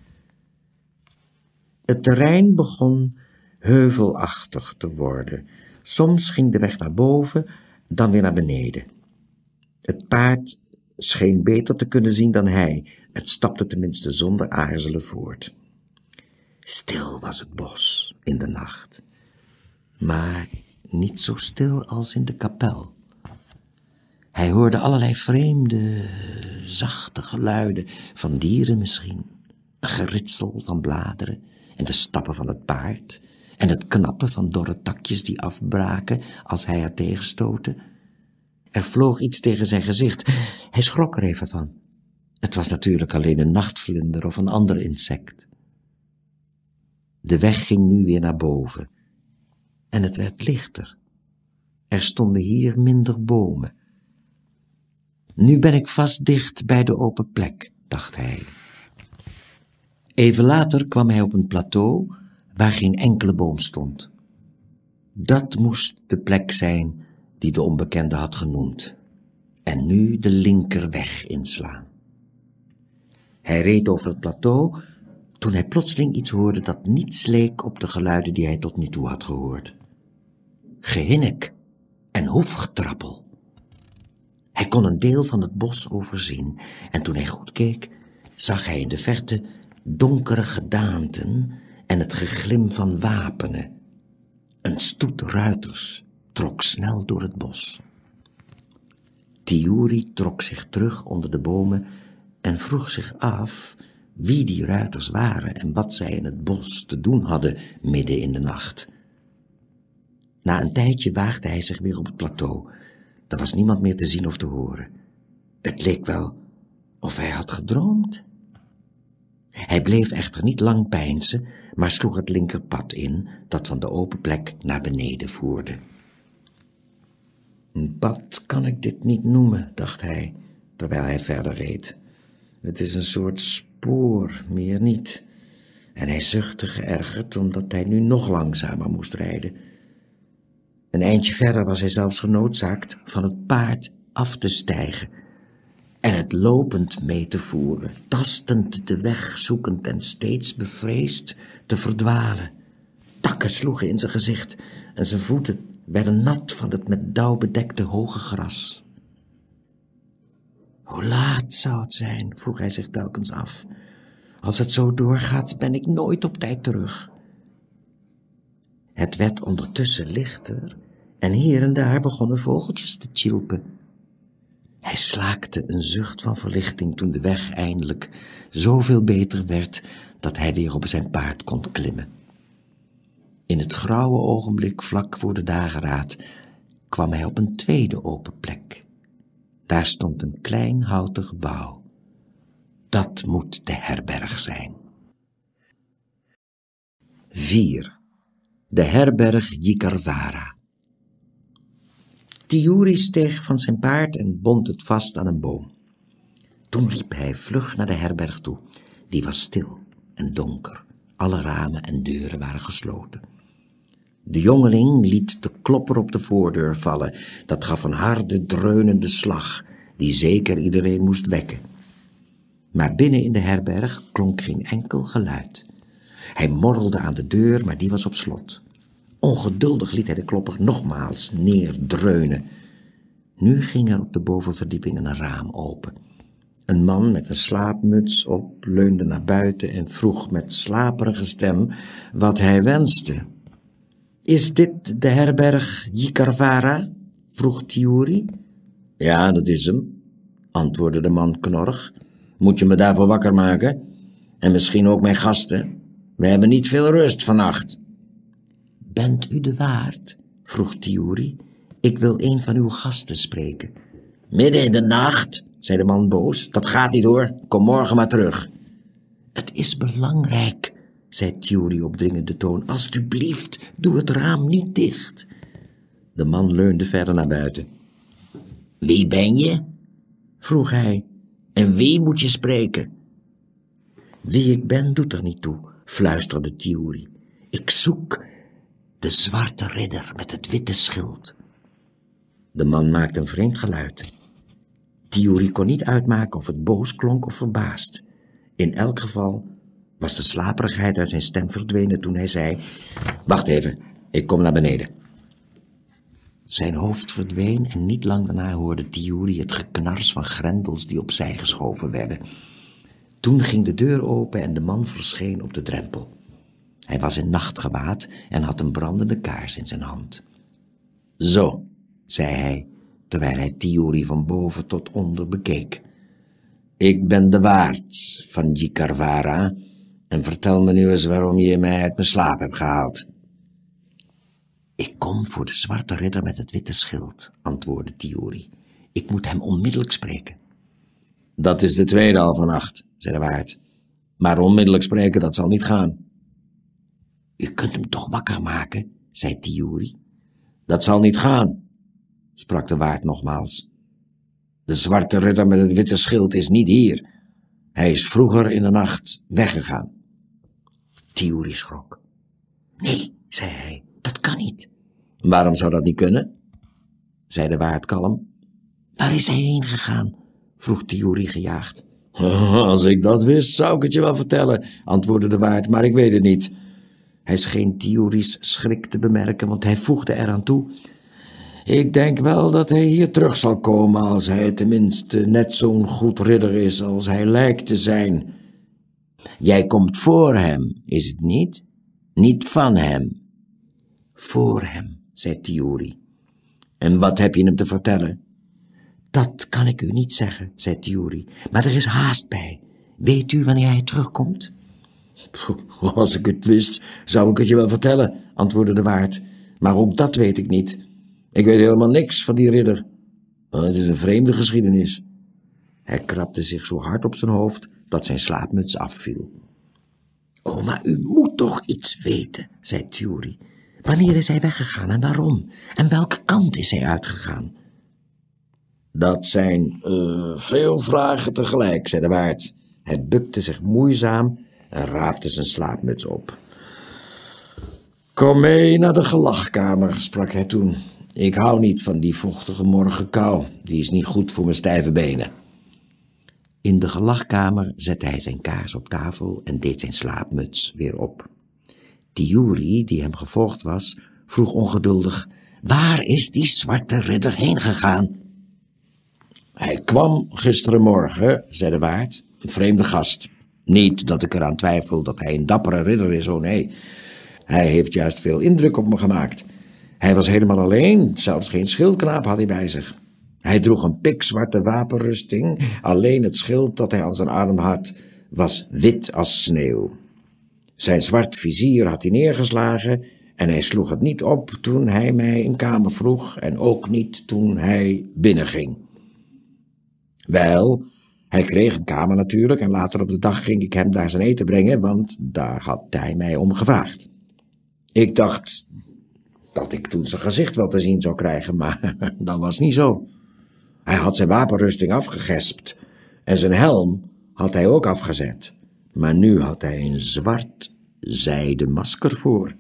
Het terrein begon heuvelachtig te worden. Soms ging de weg naar boven, dan weer naar beneden. Het paard scheen beter te kunnen zien dan hij. Het stapte tenminste zonder aarzelen voort. Stil was het bos in de nacht, maar niet zo stil als in de kapel. Hij hoorde allerlei vreemde, zachte geluiden, van dieren misschien, een geritsel van bladeren en de stappen van het paard en het knappen van dorre takjes die afbraken als hij er tegen stootte. Er vloog iets tegen zijn gezicht. Hij schrok er even van. Het was natuurlijk alleen een nachtvlinder of een ander insect. De weg ging nu weer naar boven en het werd lichter. Er stonden hier minder bomen. Nu ben ik vast dicht bij de open plek, dacht hij. Even later kwam hij op een plateau waar geen enkele boom stond. Dat moest de plek zijn die de onbekende had genoemd, en nu de linkerweg inslaan. Hij reed over het plateau toen hij plotseling iets hoorde dat niets leek op de geluiden die hij tot nu toe had gehoord. Gehinnik en hoefgetrappel. Hij kon een deel van het bos overzien en toen hij goed keek, zag hij in de verte donkere gedaanten en het geglim van wapenen. Een stoet ruiters trok snel door het bos. Thiuri trok zich terug onder de bomen en vroeg zich af wie die ruiters waren en wat zij in het bos te doen hadden midden in de nacht. Na een tijdje waagde hij zich weer op het plateau. Er was niemand meer te zien of te horen. Het leek wel of hij had gedroomd. Hij bleef echter niet lang peinzen, maar sloeg het linkerpad in dat van de open plek naar beneden voerde. Een pad kan ik dit niet noemen, dacht hij, terwijl hij verder reed. Het is een soort spoor, meer niet. En hij zuchtte geërgerd, omdat hij nu nog langzamer moest rijden. Een eindje verder was hij zelfs genoodzaakt van het paard af te stijgen en het lopend mee te voeren, tastend de weg zoekend en steeds bevreesd te verdwalen. Takken sloegen in zijn gezicht en zijn voeten werden nat van het met dauw bedekte hoge gras. Hoe laat zou het zijn, vroeg hij zich telkens af. Als het zo doorgaat, ben ik nooit op tijd terug. Het werd ondertussen lichter en hier en daar begonnen vogeltjes te tjilpen. Hij slaakte een zucht van verlichting toen de weg eindelijk zoveel beter werd dat hij weer op zijn paard kon klimmen. In het grauwe ogenblik vlak voor de dageraad kwam hij op een tweede open plek. Daar stond een klein houten gebouw. Dat moet de herberg zijn. 4. De herberg Yikarvara. Tiuri steeg van zijn paard en bond het vast aan een boom. Toen liep hij vlug naar de herberg toe. Die was stil en donker. Alle ramen en deuren waren gesloten. De jongeling liet de klopper op de voordeur vallen. Dat gaf een harde, dreunende slag, die zeker iedereen moest wekken. Maar binnen in de herberg klonk geen enkel geluid. Hij morrelde aan de deur, maar die was op slot. Ongeduldig liet hij de klopper nogmaals neerdreunen. Nu ging er op de bovenverdieping een raam open. Een man met een slaapmuts op leunde naar buiten en vroeg met slaperige stem wat hij wenste. Is dit de herberg Jikarvara? Vroeg Tiuri. Ja, dat is hem, antwoordde de man knorrig. Moet je me daarvoor wakker maken? En misschien ook mijn gasten? We hebben niet veel rust vannacht. Bent u de waard? Vroeg Tiuri. Ik wil een van uw gasten spreken. Midden in de nacht, zei de man boos. Dat gaat niet hoor, kom morgen maar terug. Het is belangrijk, zei Tiuri op dringende toon. Alsjeblieft, doe het raam niet dicht. De man leunde verder naar buiten. Wie ben je? Vroeg hij. En wie moet je spreken? Wie ik ben doet er niet toe, fluisterde Tiuri. Ik zoek de zwarte ridder met het witte schild. De man maakte een vreemd geluid. Tiuri kon niet uitmaken of het boos klonk of verbaasd. In elk geval was de slaperigheid uit zijn stem verdwenen toen hij zei: Wacht even, ik kom naar beneden. Zijn hoofd verdween en niet lang daarna hoorde Tiuri het geknars van grendels die opzij geschoven werden. Toen ging de deur open en de man verscheen op de drempel. Hij was in nachtgewaad en had een brandende kaars in zijn hand. Zo, zei hij, terwijl hij Tiuri van boven tot onder bekeek. Ik ben de waard van Jikarvara en vertel me nu eens waarom je mij uit mijn slaap hebt gehaald. Ik kom voor de zwarte ridder met het witte schild, antwoordde Tiuri. Ik moet hem onmiddellijk spreken. Dat is de tweede al vannacht, zei de waard. Maar onmiddellijk spreken, dat zal niet gaan. U kunt hem toch wakker maken, zei Tiuri. Dat zal niet gaan, sprak de waard nogmaals. De zwarte ridder met het witte schild is niet hier. Hij is vroeger in de nacht weggegaan. Tiuri schrok. Nee, zei hij, dat kan niet. Waarom zou dat niet kunnen? Zei de waard kalm. Waar is hij heen gegaan? Vroeg Tiuri gejaagd. Als ik dat wist, zou ik het je wel vertellen, antwoordde de waard, maar ik weet het niet. Hij scheen Tiuri's schrik te bemerken, want hij voegde eraan toe. Ik denk wel dat hij hier terug zal komen als hij tenminste net zo'n goed ridder is als hij lijkt te zijn. Jij komt voor hem, is het niet? Niet van hem. Voor hem, zei Tiuri. En wat heb je hem te vertellen? Dat kan ik u niet zeggen, zei Tiuri, maar er is haast bij. Weet u wanneer hij terugkomt? Als ik het wist, zou ik het je wel vertellen, antwoordde de waard. Maar ook dat weet ik niet. Ik weet helemaal niks van die ridder. Het is een vreemde geschiedenis. Hij krabde zich zo hard op zijn hoofd dat zijn slaapmuts afviel. Oh, maar u moet toch iets weten, zei Tiuri. Wanneer is hij weggegaan en waarom? En welke kant is hij uitgegaan? Dat zijn veel vragen tegelijk, zei de waard. Hij bukte zich moeizaam en raapte zijn slaapmuts op. Kom mee naar de gelagkamer, sprak hij toen. Ik hou niet van die vochtige morgenkou. Die is niet goed voor mijn stijve benen. In de gelagkamer zette hij zijn kaars op tafel en deed zijn slaapmuts weer op. Tiuri, die hem gevolgd was, vroeg ongeduldig: waar is die zwarte ridder heen gegaan? Hij kwam gisterenmorgen, zei de waard, een vreemde gast. Niet dat ik eraan twijfel dat hij een dappere ridder is, oh nee. Hij heeft juist veel indruk op me gemaakt. Hij was helemaal alleen, zelfs geen schildknaap had hij bij zich. Hij droeg een pikzwarte wapenrusting, alleen het schild dat hij aan zijn arm had, was wit als sneeuw. Zijn zwart vizier had hij neergeslagen en hij sloeg het niet op toen hij mij een kamer vroeg en ook niet toen hij binnenging. Wel, hij kreeg een kamer natuurlijk en later op de dag ging ik hem daar zijn eten brengen, want daar had hij mij om gevraagd. Ik dacht dat ik toen zijn gezicht wel te zien zou krijgen, maar dat was niet zo. Hij had zijn wapenrusting afgegespt en zijn helm had hij ook afgezet. Maar nu had hij een zwart zijden masker voor,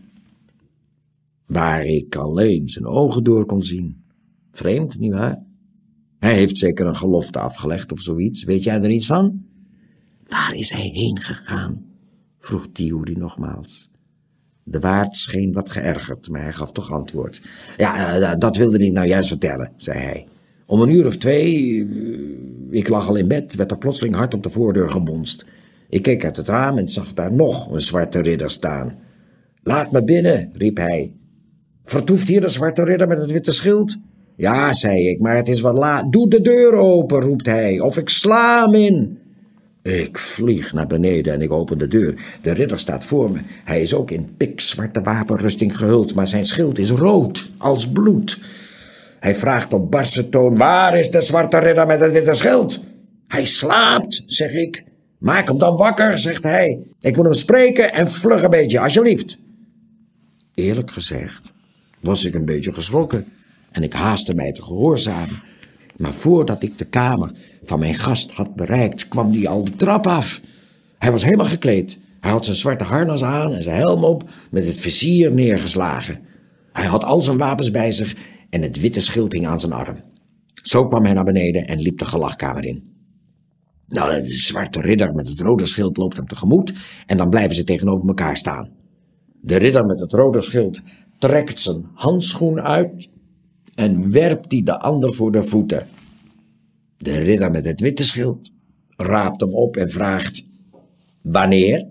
waar ik alleen zijn ogen door kon zien. Vreemd, nietwaar? Hij heeft zeker een gelofte afgelegd of zoiets. Weet jij er iets van? Waar is hij heen gegaan? Vroeg Tiuri nogmaals. De waard scheen wat geërgerd, maar hij gaf toch antwoord. Ja, dat wilde ik nou juist vertellen, zei hij. Om 1 uur of 2, ik lag al in bed, werd er plotseling hard op de voordeur gebonst. Ik keek uit het raam en zag daar nog een zwarte ridder staan. Laat me binnen, riep hij. Vertoeft hier de zwarte ridder met het witte schild? Ja, zei ik, maar het is wat laat. Doe de deur open, roept hij, of ik sla hem in. Ik vlieg naar beneden en ik open de deur. De ridder staat voor me. Hij is ook in pikzwarte wapenrusting gehuld, maar zijn schild is rood, als bloed. Hij vraagt op barse toon, waar is de zwarte ridder met het witte schild? Hij slaapt, zeg ik. Maak hem dan wakker, zegt hij. Ik moet hem spreken en vlug een beetje, alsjeblieft. Eerlijk gezegd was ik een beetje geschrokken en ik haastte mij te gehoorzamen. Maar voordat ik de kamer van mijn gast had bereikt, kwam die al de trap af. Hij was helemaal gekleed. Hij had zijn zwarte harnas aan en zijn helm op met het vizier neergeslagen. Hij had al zijn wapens bij zich en het witte schild hing aan zijn arm. Zo kwam hij naar beneden en liep de gelagkamer in. Nou, de zwarte ridder met het rode schild loopt hem tegemoet en dan blijven ze tegenover elkaar staan. De ridder met het rode schild trekt zijn handschoen uit en werpt die de ander voor de voeten. De ridder met het witte schild raapt hem op en vraagt: wanneer?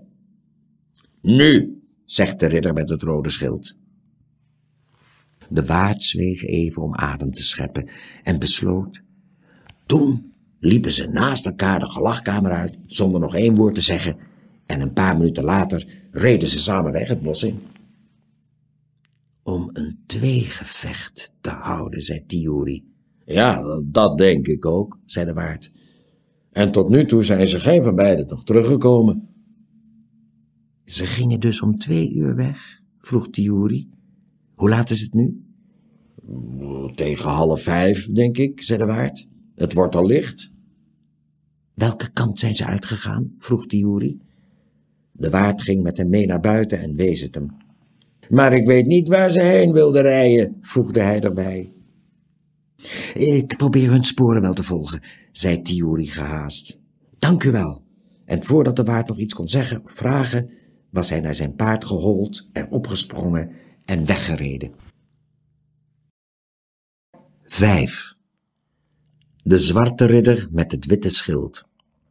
Nu, zegt de ridder met het rode schild. De waard zweeg even om adem te scheppen en besloot. Toen liepen ze naast elkaar de gelagkamer uit, zonder nog 1 woord te zeggen, en een paar minuten later reden ze samen weg het bos in. Om een tweegevecht te houden, zei Tiuri. Ja, dat denk ik ook, zei de waard. En tot nu toe zijn ze geen van beiden nog teruggekomen. Ze gingen dus om 2 uur weg, vroeg Tiuri. Hoe laat is het nu? Tegen 4:30, denk ik, zei de waard. Het wordt al licht. Welke kant zijn ze uitgegaan? Vroeg Tiuri. De waard ging met hem mee naar buiten en wees het hem. Maar ik weet niet waar ze heen wilden rijden, voegde hij erbij. Ik probeer hun sporen wel te volgen, zei Tiuri gehaast. Dank u wel. En voordat de waard nog iets kon zeggen of vragen, was hij naar zijn paard gehold, erop gesprongen en weggereden. 5. De zwarte ridder met het witte schild.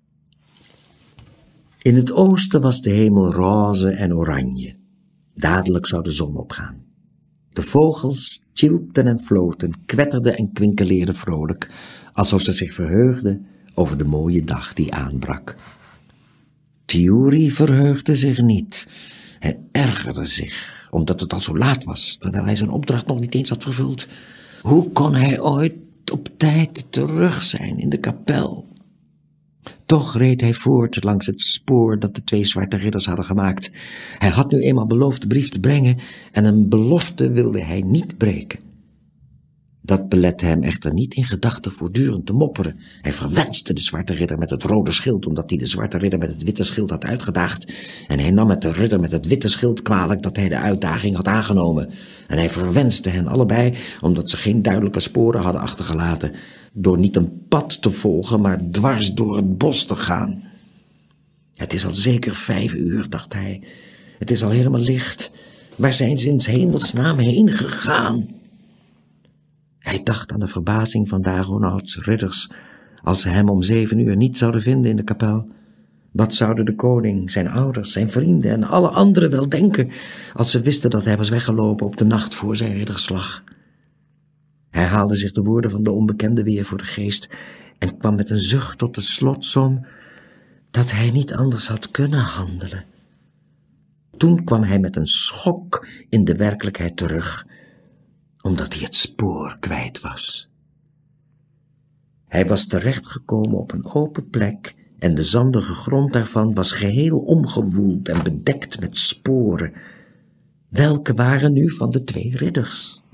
In het oosten was de hemel roze en oranje. Dadelijk zou de zon opgaan. De vogels tjilpten en floten, kwetterden en kwinkeleerden vrolijk, alsof ze zich verheugden over de mooie dag die aanbrak. Tiuri verheugde zich niet. Hij ergerde zich, omdat het al zo laat was, terwijl hij zijn opdracht nog niet eens had vervuld. Hoe kon hij ooit op tijd terug zijn in de kapel? Toch reed hij voort langs het spoor dat de 2 zwarte ridders hadden gemaakt. Hij had nu eenmaal beloofd de brief te brengen en een belofte wilde hij niet breken. Dat belette hem echter niet in gedachten voortdurend te mopperen. Hij verwenste de zwarte ridder met het rode schild, omdat hij de zwarte ridder met het witte schild had uitgedaagd. En hij nam het de ridder met het witte schild kwalijk dat hij de uitdaging had aangenomen. En hij verwenste hen allebei, omdat ze geen duidelijke sporen hadden achtergelaten, door niet een pad te volgen, maar dwars door het bos te gaan. Het is al zeker 5 uur, dacht hij. Het is al helemaal licht. Waar zijn ze in 's hemelsnaam heen gegaan? Hij dacht aan de verbazing van Dagonauts ridders, als ze hem om 7 uur niet zouden vinden in de kapel. Wat zouden de koning, zijn ouders, zijn vrienden en alle anderen wel denken, als ze wisten dat hij was weggelopen op de nacht voor zijn ridderslag? Hij haalde zich de woorden van de onbekende weer voor de geest en kwam met een zucht tot de slotsom dat hij niet anders had kunnen handelen. Toen kwam hij met een schok in de werkelijkheid terug, omdat hij het spoor kwijt was. Hij was terechtgekomen op een open plek en de zandige grond daarvan was geheel omgewoeld en bedekt met sporen. Welke waren nu van de 2 ridders?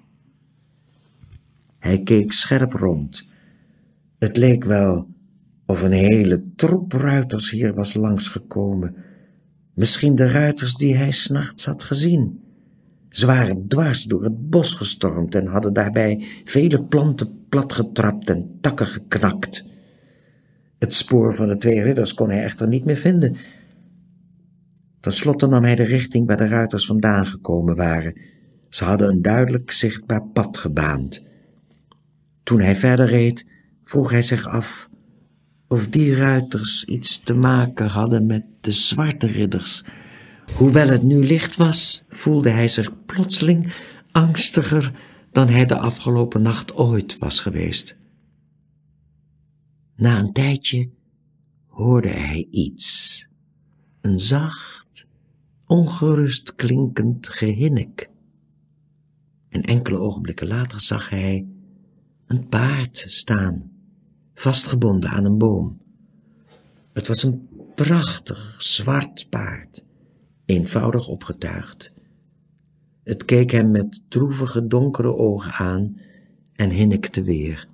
Hij keek scherp rond. Het leek wel of een hele troep ruiters hier was langsgekomen. Misschien de ruiters die hij 's nachts had gezien. Ze waren dwars door het bos gestormd en hadden daarbij vele planten platgetrapt en takken geknakt. Het spoor van de 2 ridders kon hij echter niet meer vinden. Ten slotte nam hij de richting waar de ruiters vandaan gekomen waren. Ze hadden een duidelijk zichtbaar pad gebaand. Toen hij verder reed, vroeg hij zich af of die ruiters iets te maken hadden met de zwarte ridders. Hoewel het nu licht was, voelde hij zich plotseling angstiger dan hij de afgelopen nacht ooit was geweest. Na een tijdje hoorde hij iets. Een zacht, ongerust klinkend gehinnik. En enkele ogenblikken later zag hij een paard staan, vastgebonden aan een boom. Het was een prachtig zwart paard, eenvoudig opgetuigd. Het keek hem met droevige donkere ogen aan en hinnikte weer.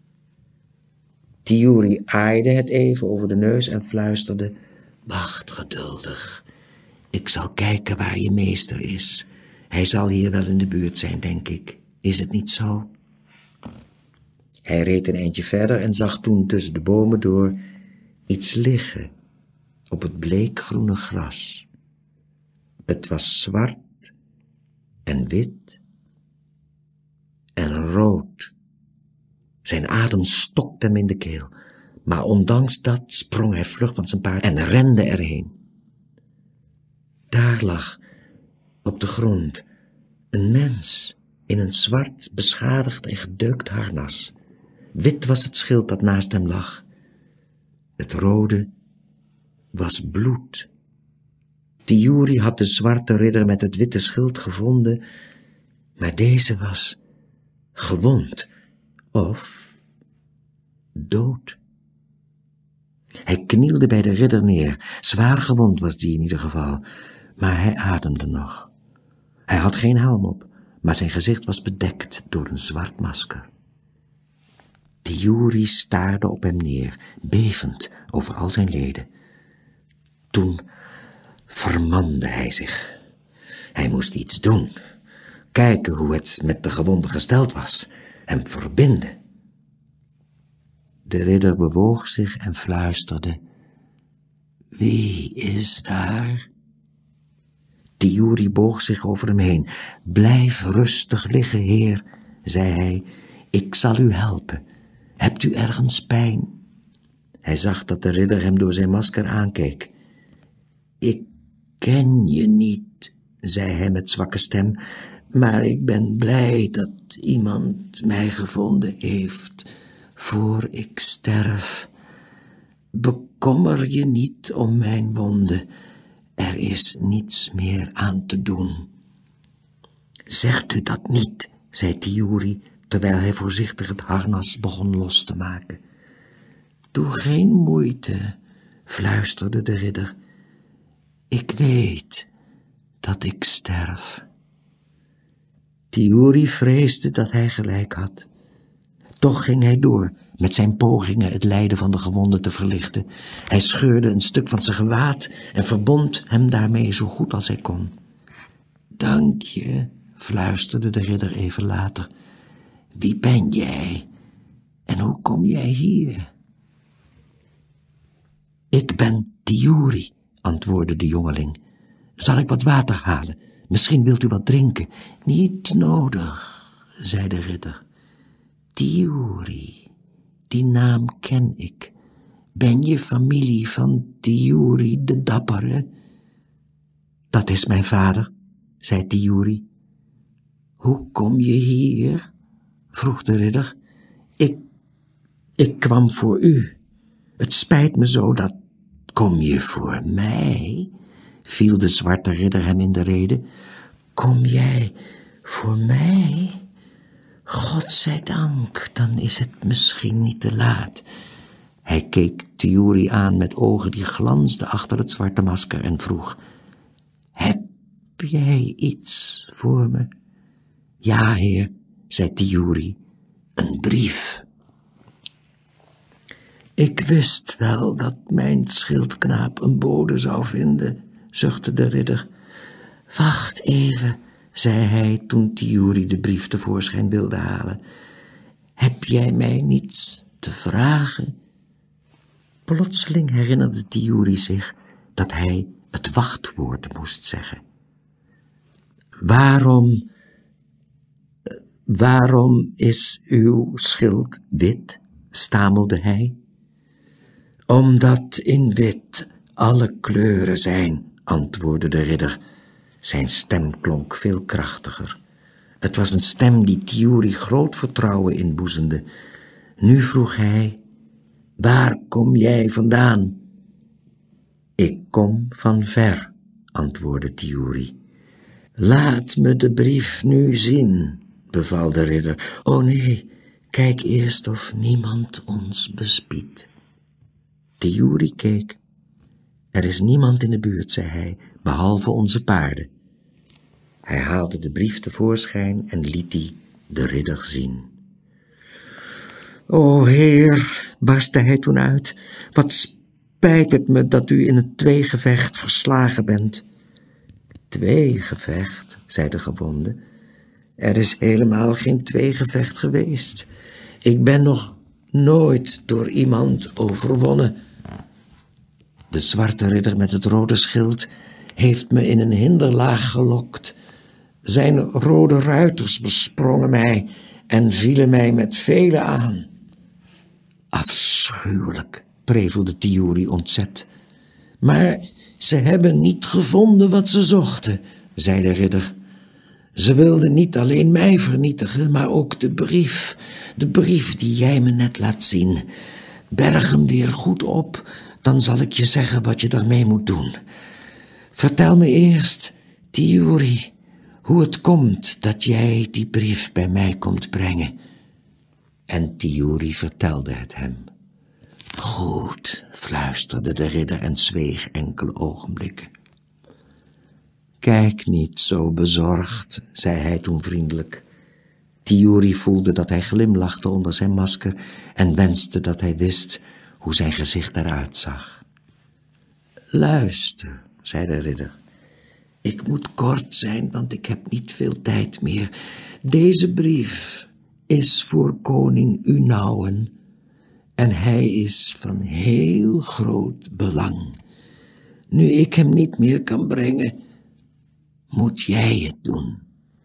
Tiuri aaide het even over de neus en fluisterde: "Wacht geduldig. Ik zal kijken waar je meester is. Hij zal hier wel in de buurt zijn, denk ik. Is het niet zo?" Hij reed een eindje verder en zag toen tussen de bomen door iets liggen op het bleekgroene gras. Het was zwart en wit en rood. Zijn adem stokte hem in de keel, maar ondanks dat sprong hij vlug van zijn paard en rende erheen. Daar lag op de grond een mens in een zwart, beschadigd en gedeukt harnas. Wit was het schild dat naast hem lag. Het rode was bloed. Tiuri had de zwarte ridder met het witte schild gevonden, maar deze was gewond of dood. Hij knielde bij de ridder neer. Zwaar gewond was die in ieder geval, maar hij ademde nog. Hij had geen helm op, maar zijn gezicht was bedekt door een zwart masker. Tiuri staarde op hem neer, bevend over al zijn leden. Toen vermande hij zich. Hij moest iets doen. Kijken hoe het met de gewonde gesteld was. Hem verbinden. De ridder bewoog zich en fluisterde: "Wie is daar?" Tiuri boog zich over hem heen. "Blijf rustig liggen, heer," zei hij. "Ik zal u helpen. Hebt u ergens pijn?" Hij zag dat de ridder hem door zijn masker aankeek. "Ik ken je niet," zei hij met zwakke stem, "maar ik ben blij dat iemand mij gevonden heeft voor ik sterf. Bekommer je niet om mijn wonden. Er is niets meer aan te doen." "Zegt u dat niet," zei Tiuri, terwijl hij voorzichtig het harnas begon los te maken. "Doe geen moeite," fluisterde de ridder. "Ik weet dat ik sterf." Tiuri vreesde dat hij gelijk had. Toch ging hij door met zijn pogingen het lijden van de gewonde te verlichten. Hij scheurde een stuk van zijn gewaad en verbond hem daarmee zo goed als hij kon. "Dank je," fluisterde de ridder even later. "Wie ben jij en hoe kom jij hier?" "Ik ben Tiuri," antwoordde de jongeling. "Zal ik wat water halen? Misschien wilt u wat drinken." "Niet nodig," zei de ridder. "Tiuri, die naam ken ik. Ben je familie van Tiuri de Dappere?" "Dat is mijn vader," zei Tiuri. "Hoe kom je hier?" vroeg de ridder. Ik kwam voor u. Het spijt me zo dat..." "Kom je voor mij?" viel de zwarte ridder hem in de rede. "Kom jij voor mij? Godzijdank, dan is het misschien niet te laat." Hij keek Tiuri aan met ogen die glansden achter het zwarte masker en vroeg: "Heb jij iets voor me? Ja, heer, zei Tiuri, een brief. Ik wist wel dat mijn schildknaap een bode zou vinden, zuchtte de ridder. Wacht even, zei hij toen Tiuri de brief tevoorschijn wilde halen. Heb jij mij niets te vragen? Plotseling herinnerde Tiuri zich dat hij het wachtwoord moest zeggen. Waarom is uw schild wit? Stamelde hij. Omdat in wit alle kleuren zijn, antwoordde de ridder. Zijn stem klonk veel krachtiger. Het was een stem die Tiuri groot vertrouwen inboezemde. Nu vroeg hij, waar kom jij vandaan? Ik kom van ver, antwoordde Tiuri. Laat me de brief nu zien, beval de ridder. O nee, kijk eerst of niemand ons bespiedt. Tiuri keek. Er is niemand in de buurt, zei hij, behalve onze paarden. Hij haalde de brief tevoorschijn en liet die de ridder zien. O heer, barstte hij toen uit, wat spijt het me dat u in het tweegevecht verslagen bent. Tweegevecht, zei de gewonde. Er is helemaal geen tweegevecht geweest. Ik ben nog nooit door iemand overwonnen. De zwarte ridder met het rode schild heeft me in een hinderlaag gelokt. Zijn rode ruiters besprongen mij en vielen mij met velen aan. Afschuwelijk, prevelde Tiuri ontzet. Maar ze hebben niet gevonden wat ze zochten, zei de ridder. Ze wilden niet alleen mij vernietigen, maar ook de brief die jij me net laat zien. Berg hem weer goed op, dan zal ik je zeggen wat je daarmee moet doen. Vertel me eerst, Tiuri, hoe het komt dat jij die brief bij mij komt brengen. En Tiuri vertelde het hem. Goed, fluisterde de ridder en zweeg enkele ogenblikken. Kijk niet zo bezorgd, zei hij toen vriendelijk. Tiuri voelde dat hij glimlachte onder zijn masker en wenste dat hij wist hoe zijn gezicht eruit zag. Luister, zei de ridder. Ik moet kort zijn, want ik heb niet veel tijd meer. Deze brief is voor koning Unauwen en hij is van heel groot belang. Nu ik hem niet meer kan brengen, moet jij het doen.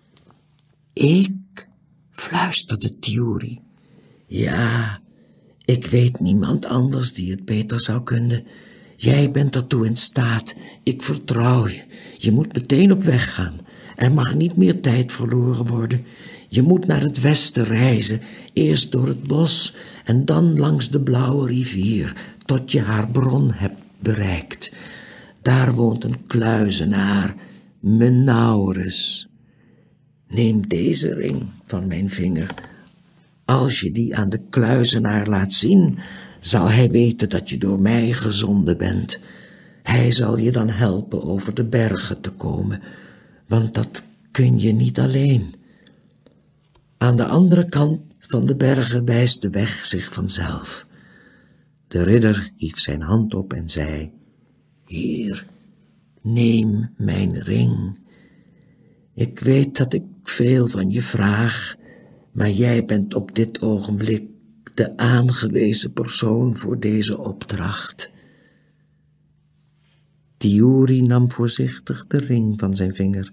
Ik? Fluisterde Tiuri. Ja, ik weet niemand anders die het beter zou kunnen. Jij bent ertoe in staat. Ik vertrouw je. Je moet meteen op weg gaan. Er mag niet meer tijd verloren worden. Je moet naar het westen reizen, eerst door het bos en dan langs de blauwe rivier, tot je haar bron hebt bereikt. Daar woont een kluizenaar, Menaurus. Neem deze ring van mijn vinger. Als je die aan de kluizenaar laat zien, zal hij weten dat je door mij gezonden bent. Hij zal je dan helpen over de bergen te komen, want dat kun je niet alleen. Aan de andere kant van de bergen wijst de weg zich vanzelf. De ridder hief zijn hand op en zei, hier, neem mijn ring. Ik weet dat ik veel van je vraag, maar jij bent op dit ogenblik de aangewezen persoon voor deze opdracht. Tiuri nam voorzichtig de ring van zijn vinger.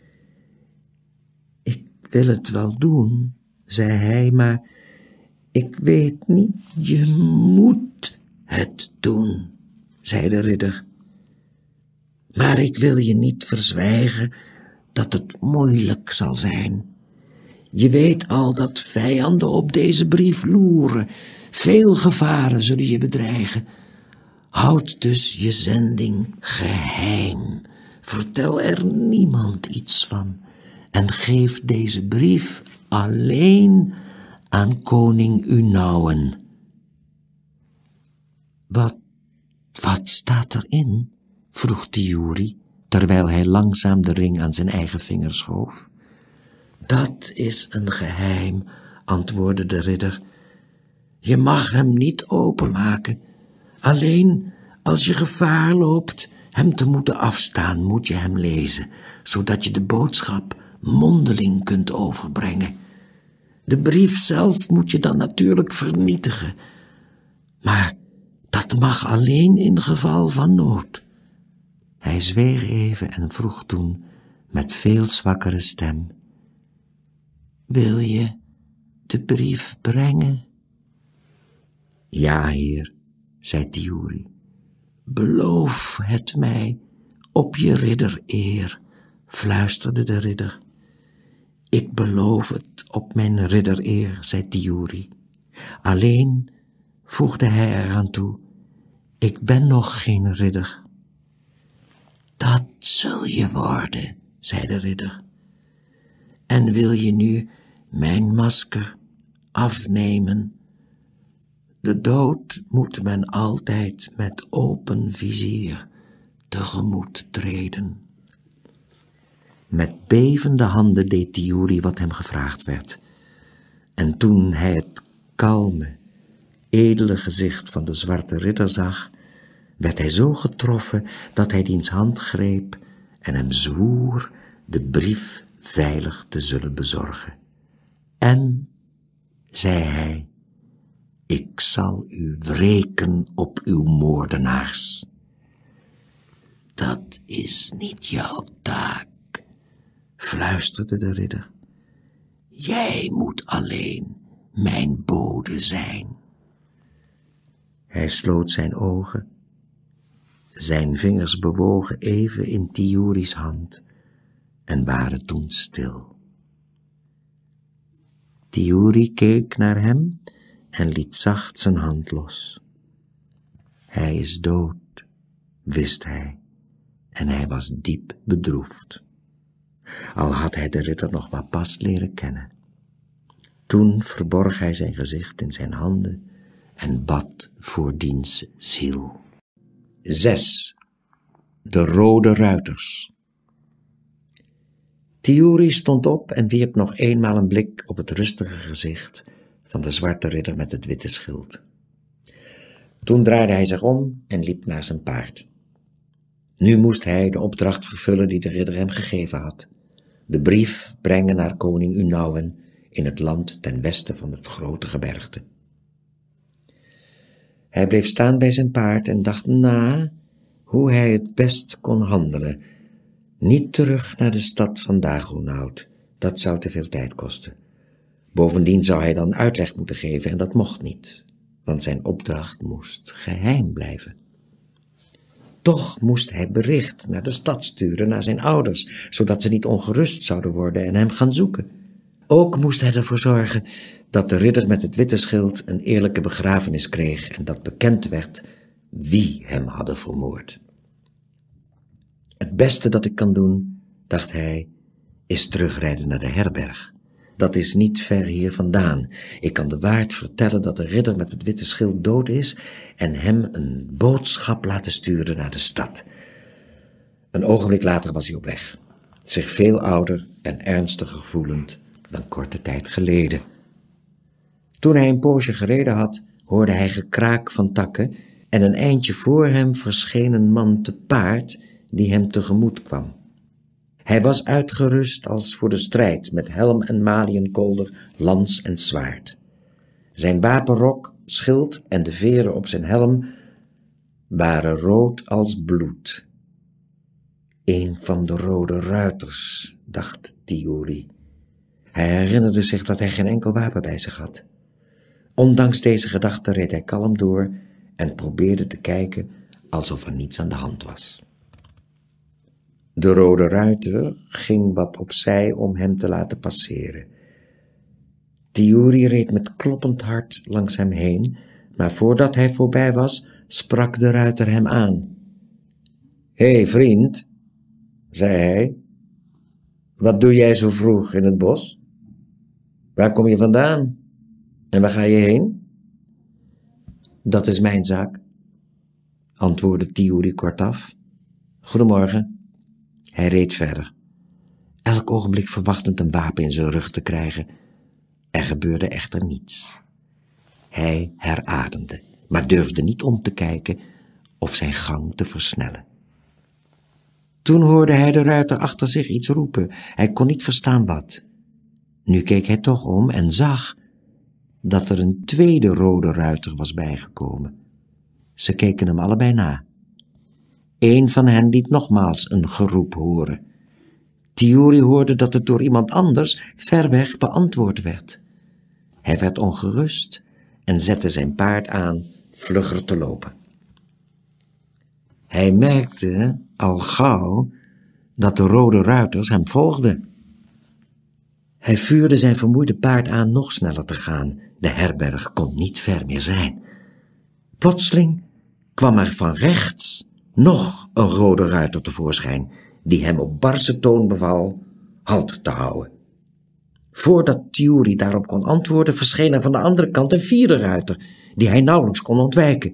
Ik wil het wel doen, zei hij, maar ik weet niet. Je moet het doen, zei de ridder. Maar ik wil je niet verzwijgen dat het moeilijk zal zijn. Je weet al dat vijanden op deze brief loeren. Veel gevaren zullen je bedreigen. Houd dus je zending geheim. Vertel er niemand iets van. En geef deze brief alleen aan koning Unauwen. Wat staat erin? Vroeg Tiuri, terwijl hij langzaam de ring aan zijn eigen vinger schoof. Dat is een geheim, antwoordde de ridder. Je mag hem niet openmaken. Alleen als je gevaar loopt hem te moeten afstaan, moet je hem lezen, zodat je de boodschap mondeling kunt overbrengen. De brief zelf moet je dan natuurlijk vernietigen, maar dat mag alleen in geval van nood. Hij zweeg even en vroeg toen met veel zwakkere stem: wil je de brief brengen? Ja, heer, zei Tiuri. Beloof het mij op je riddereer, fluisterde de ridder. Ik beloof het op mijn riddereer, zei Tiuri. Alleen, voegde hij eraan toe, ik ben nog geen ridder. Dat zul je worden, zei de ridder. En wil je nu mijn masker afnemen? De dood moet men altijd met open vizier tegemoet treden. Met bevende handen deed Tiuri wat hem gevraagd werd. En toen hij het kalme, edele gezicht van de zwarte ridder zag, werd hij zo getroffen dat hij diens hand greep en hem zwoer de brief veilig te zullen bezorgen. En, zei hij, ik zal u wreken op uw moordenaars. Dat is niet jouw taak, fluisterde de ridder. Jij moet alleen mijn bode zijn. Hij sloot zijn ogen. Zijn vingers bewogen even in Tiuri's hand en waren toen stil. Tiuri keek naar hem en liet zacht zijn hand los. Hij is dood, wist hij, en hij was diep bedroefd. Al had hij de ridder nog maar pas leren kennen. Toen verborg hij zijn gezicht in zijn handen en bad voor diens ziel. 6. De Rode Ruiters. Tiuri stond op en wierp nog eenmaal een blik op het rustige gezicht van de zwarte ridder met het witte schild. Toen draaide hij zich om en liep naar zijn paard. Nu moest hij de opdracht vervullen die de ridder hem gegeven had: de brief brengen naar koning Unauwen in het land ten westen van het grote gebergte. Hij bleef staan bij zijn paard en dacht na hoe hij het best kon handelen. Niet terug naar de stad van Dagonaut, dat zou te veel tijd kosten. Bovendien zou hij dan uitleg moeten geven en dat mocht niet, want zijn opdracht moest geheim blijven. Toch moest hij bericht naar de stad sturen, naar zijn ouders, zodat ze niet ongerust zouden worden en hem gaan zoeken. Ook moest hij ervoor zorgen dat de ridder met het witte schild een eerlijke begrafenis kreeg en dat bekend werd wie hem hadden vermoord. Het beste dat ik kan doen, dacht hij, is terugrijden naar de herberg. Dat is niet ver hier vandaan. Ik kan de waard vertellen dat de ridder met het witte schild dood is en hem een boodschap laten sturen naar de stad. Een ogenblik later was hij op weg, zich veel ouder en ernstiger voelend dan korte tijd geleden. Toen hij een poosje gereden had, hoorde hij gekraak van takken en een eindje voor hem verscheen een man te paard die hem tegemoet kwam. Hij was uitgerust als voor de strijd met helm en maliënkolder, lans en zwaard. Zijn wapenrok, schild en de veren op zijn helm waren rood als bloed. Een van de Rode Ruiters, dacht Tiuri. Hij herinnerde zich dat hij geen enkel wapen bij zich had. Ondanks deze gedachte reed hij kalm door en probeerde te kijken alsof er niets aan de hand was. De Rode Ruiter ging wat opzij om hem te laten passeren. Tiuri reed met kloppend hart langs hem heen, maar voordat hij voorbij was, sprak de ruiter hem aan. Hé, vriend, zei hij, wat doe jij zo vroeg in het bos? Waar kom je vandaan en waar ga je heen? Dat is mijn zaak, antwoordde Tiuri kortaf. Goedemorgen. Hij reed verder, elk ogenblik verwachtend een wapen in zijn rug te krijgen. Er gebeurde echter niets. Hij herademde, maar durfde niet om te kijken of zijn gang te versnellen. Toen hoorde hij de ruiter achter zich iets roepen. Hij kon niet verstaan wat. Nu keek hij toch om en zag dat er een tweede rode ruiter was bijgekomen. Ze keken hem allebei na. Eén van hen liet nogmaals een geroep horen. Thiuri hoorde dat het door iemand anders ver weg beantwoord werd. Hij werd ongerust en zette zijn paard aan vlugger te lopen. Hij merkte al gauw dat de rode ruiters hem volgden. Hij vuurde zijn vermoeide paard aan nog sneller te gaan. De herberg kon niet ver meer zijn. Plotseling kwam er van rechts nog een rode ruiter tevoorschijn, die hem op barse toon beval halt te houden. Voordat Thiuri daarop kon antwoorden, verscheen er van de andere kant een vierde ruiter, die hij nauwelijks kon ontwijken.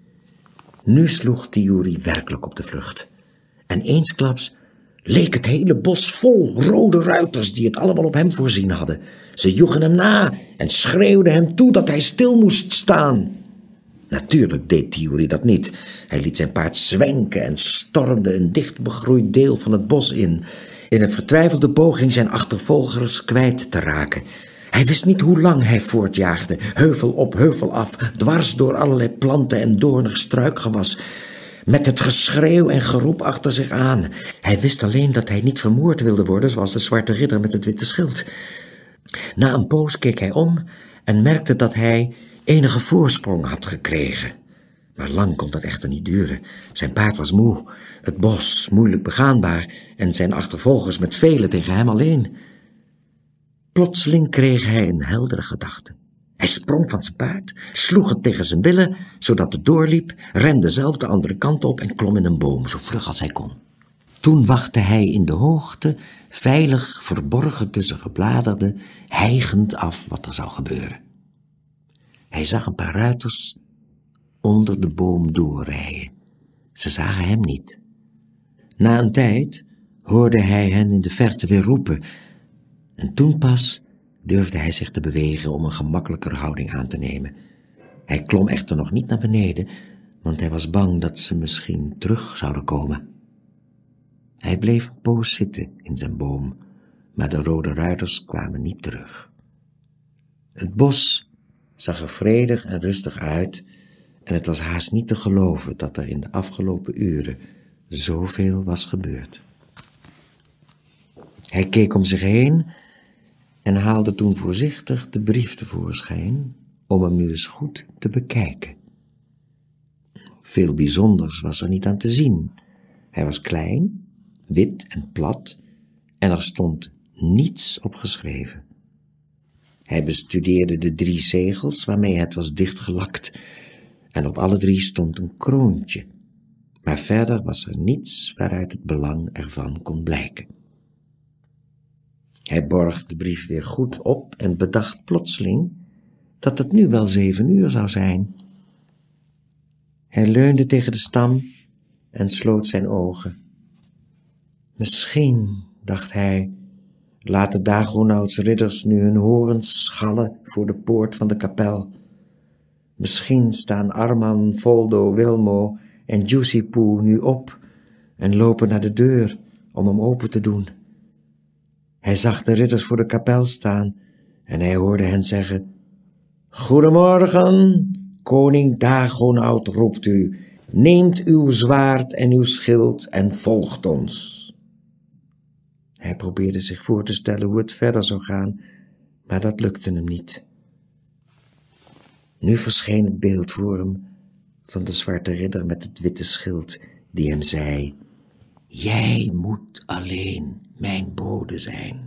Nu sloeg Thiuri werkelijk op de vlucht. En eensklaps leek het hele bos vol rode ruiters die het allemaal op hem voorzien hadden. Ze joegen hem na en schreeuwden hem toe dat hij stil moest staan. Natuurlijk deed Thiuri dat niet. Hij liet zijn paard zwenken en stormde een dicht begroeid deel van het bos in een vertwijfelde poging zijn achtervolgers kwijt te raken. Hij wist niet hoe lang hij voortjaagde, heuvel op heuvel af, dwars door allerlei planten en doornig struikgewas, met het geschreeuw en geroep achter zich aan. Hij wist alleen dat hij niet vermoord wilde worden, zoals de zwarte ridder met het witte schild. Na een poos keek hij om en merkte dat hij enige voorsprong had gekregen. Maar lang kon dat echter niet duren. Zijn paard was moe, het bos moeilijk begaanbaar en zijn achtervolgers met velen tegen hem alleen. Plotseling kreeg hij een heldere gedachte. Hij sprong van zijn paard, sloeg het tegen zijn billen, zodat het doorliep, rende zelf de andere kant op en klom in een boom, zo vlug als hij kon. Toen wachtte hij in de hoogte, veilig verborgen tussen gebladerte, hijgend af wat er zou gebeuren. Hij zag een paar ruiters onder de boom doorrijden. Ze zagen hem niet. Na een tijd hoorde hij hen in de verte weer roepen, en toen pas durfde hij zich te bewegen om een gemakkelijker houding aan te nemen. Hij klom echter nog niet naar beneden, want hij was bang dat ze misschien terug zouden komen. Hij bleef een poos zitten in zijn boom, maar de rode ruiters kwamen niet terug. Het bos zag er vredig en rustig uit en het was haast niet te geloven dat er in de afgelopen uren zoveel was gebeurd. Hij keek om zich heen en haalde toen voorzichtig de brief tevoorschijn om hem nu eens goed te bekijken. Veel bijzonders was er niet aan te zien. Hij was klein, wit en plat en er stond niets op geschreven. Hij bestudeerde de 3 zegels waarmee het was dichtgelakt en op alle 3 stond een kroontje, maar verder was er niets waaruit het belang ervan kon blijken. Hij borg de brief weer goed op en bedacht plotseling dat het nu wel 7 uur zou zijn. Hij leunde tegen de stam en sloot zijn ogen. Misschien, dacht hij, laten Dagonauts ridders nu hun horens schallen voor de poort van de kapel. Misschien staan Arman, Voldo, Wilmo en Jusipu nu op en lopen naar de deur om hem open te doen. Hij zag de ridders voor de kapel staan en hij hoorde hen zeggen: Goedemorgen, koning Dagonaut roept u, neemt uw zwaard en uw schild en volgt ons. Hij probeerde zich voor te stellen hoe het verder zou gaan, maar dat lukte hem niet. Nu verscheen het beeld voor hem van de zwarte ridder met het witte schild, die hem zei: Jij moet alleen mijn bode zijn.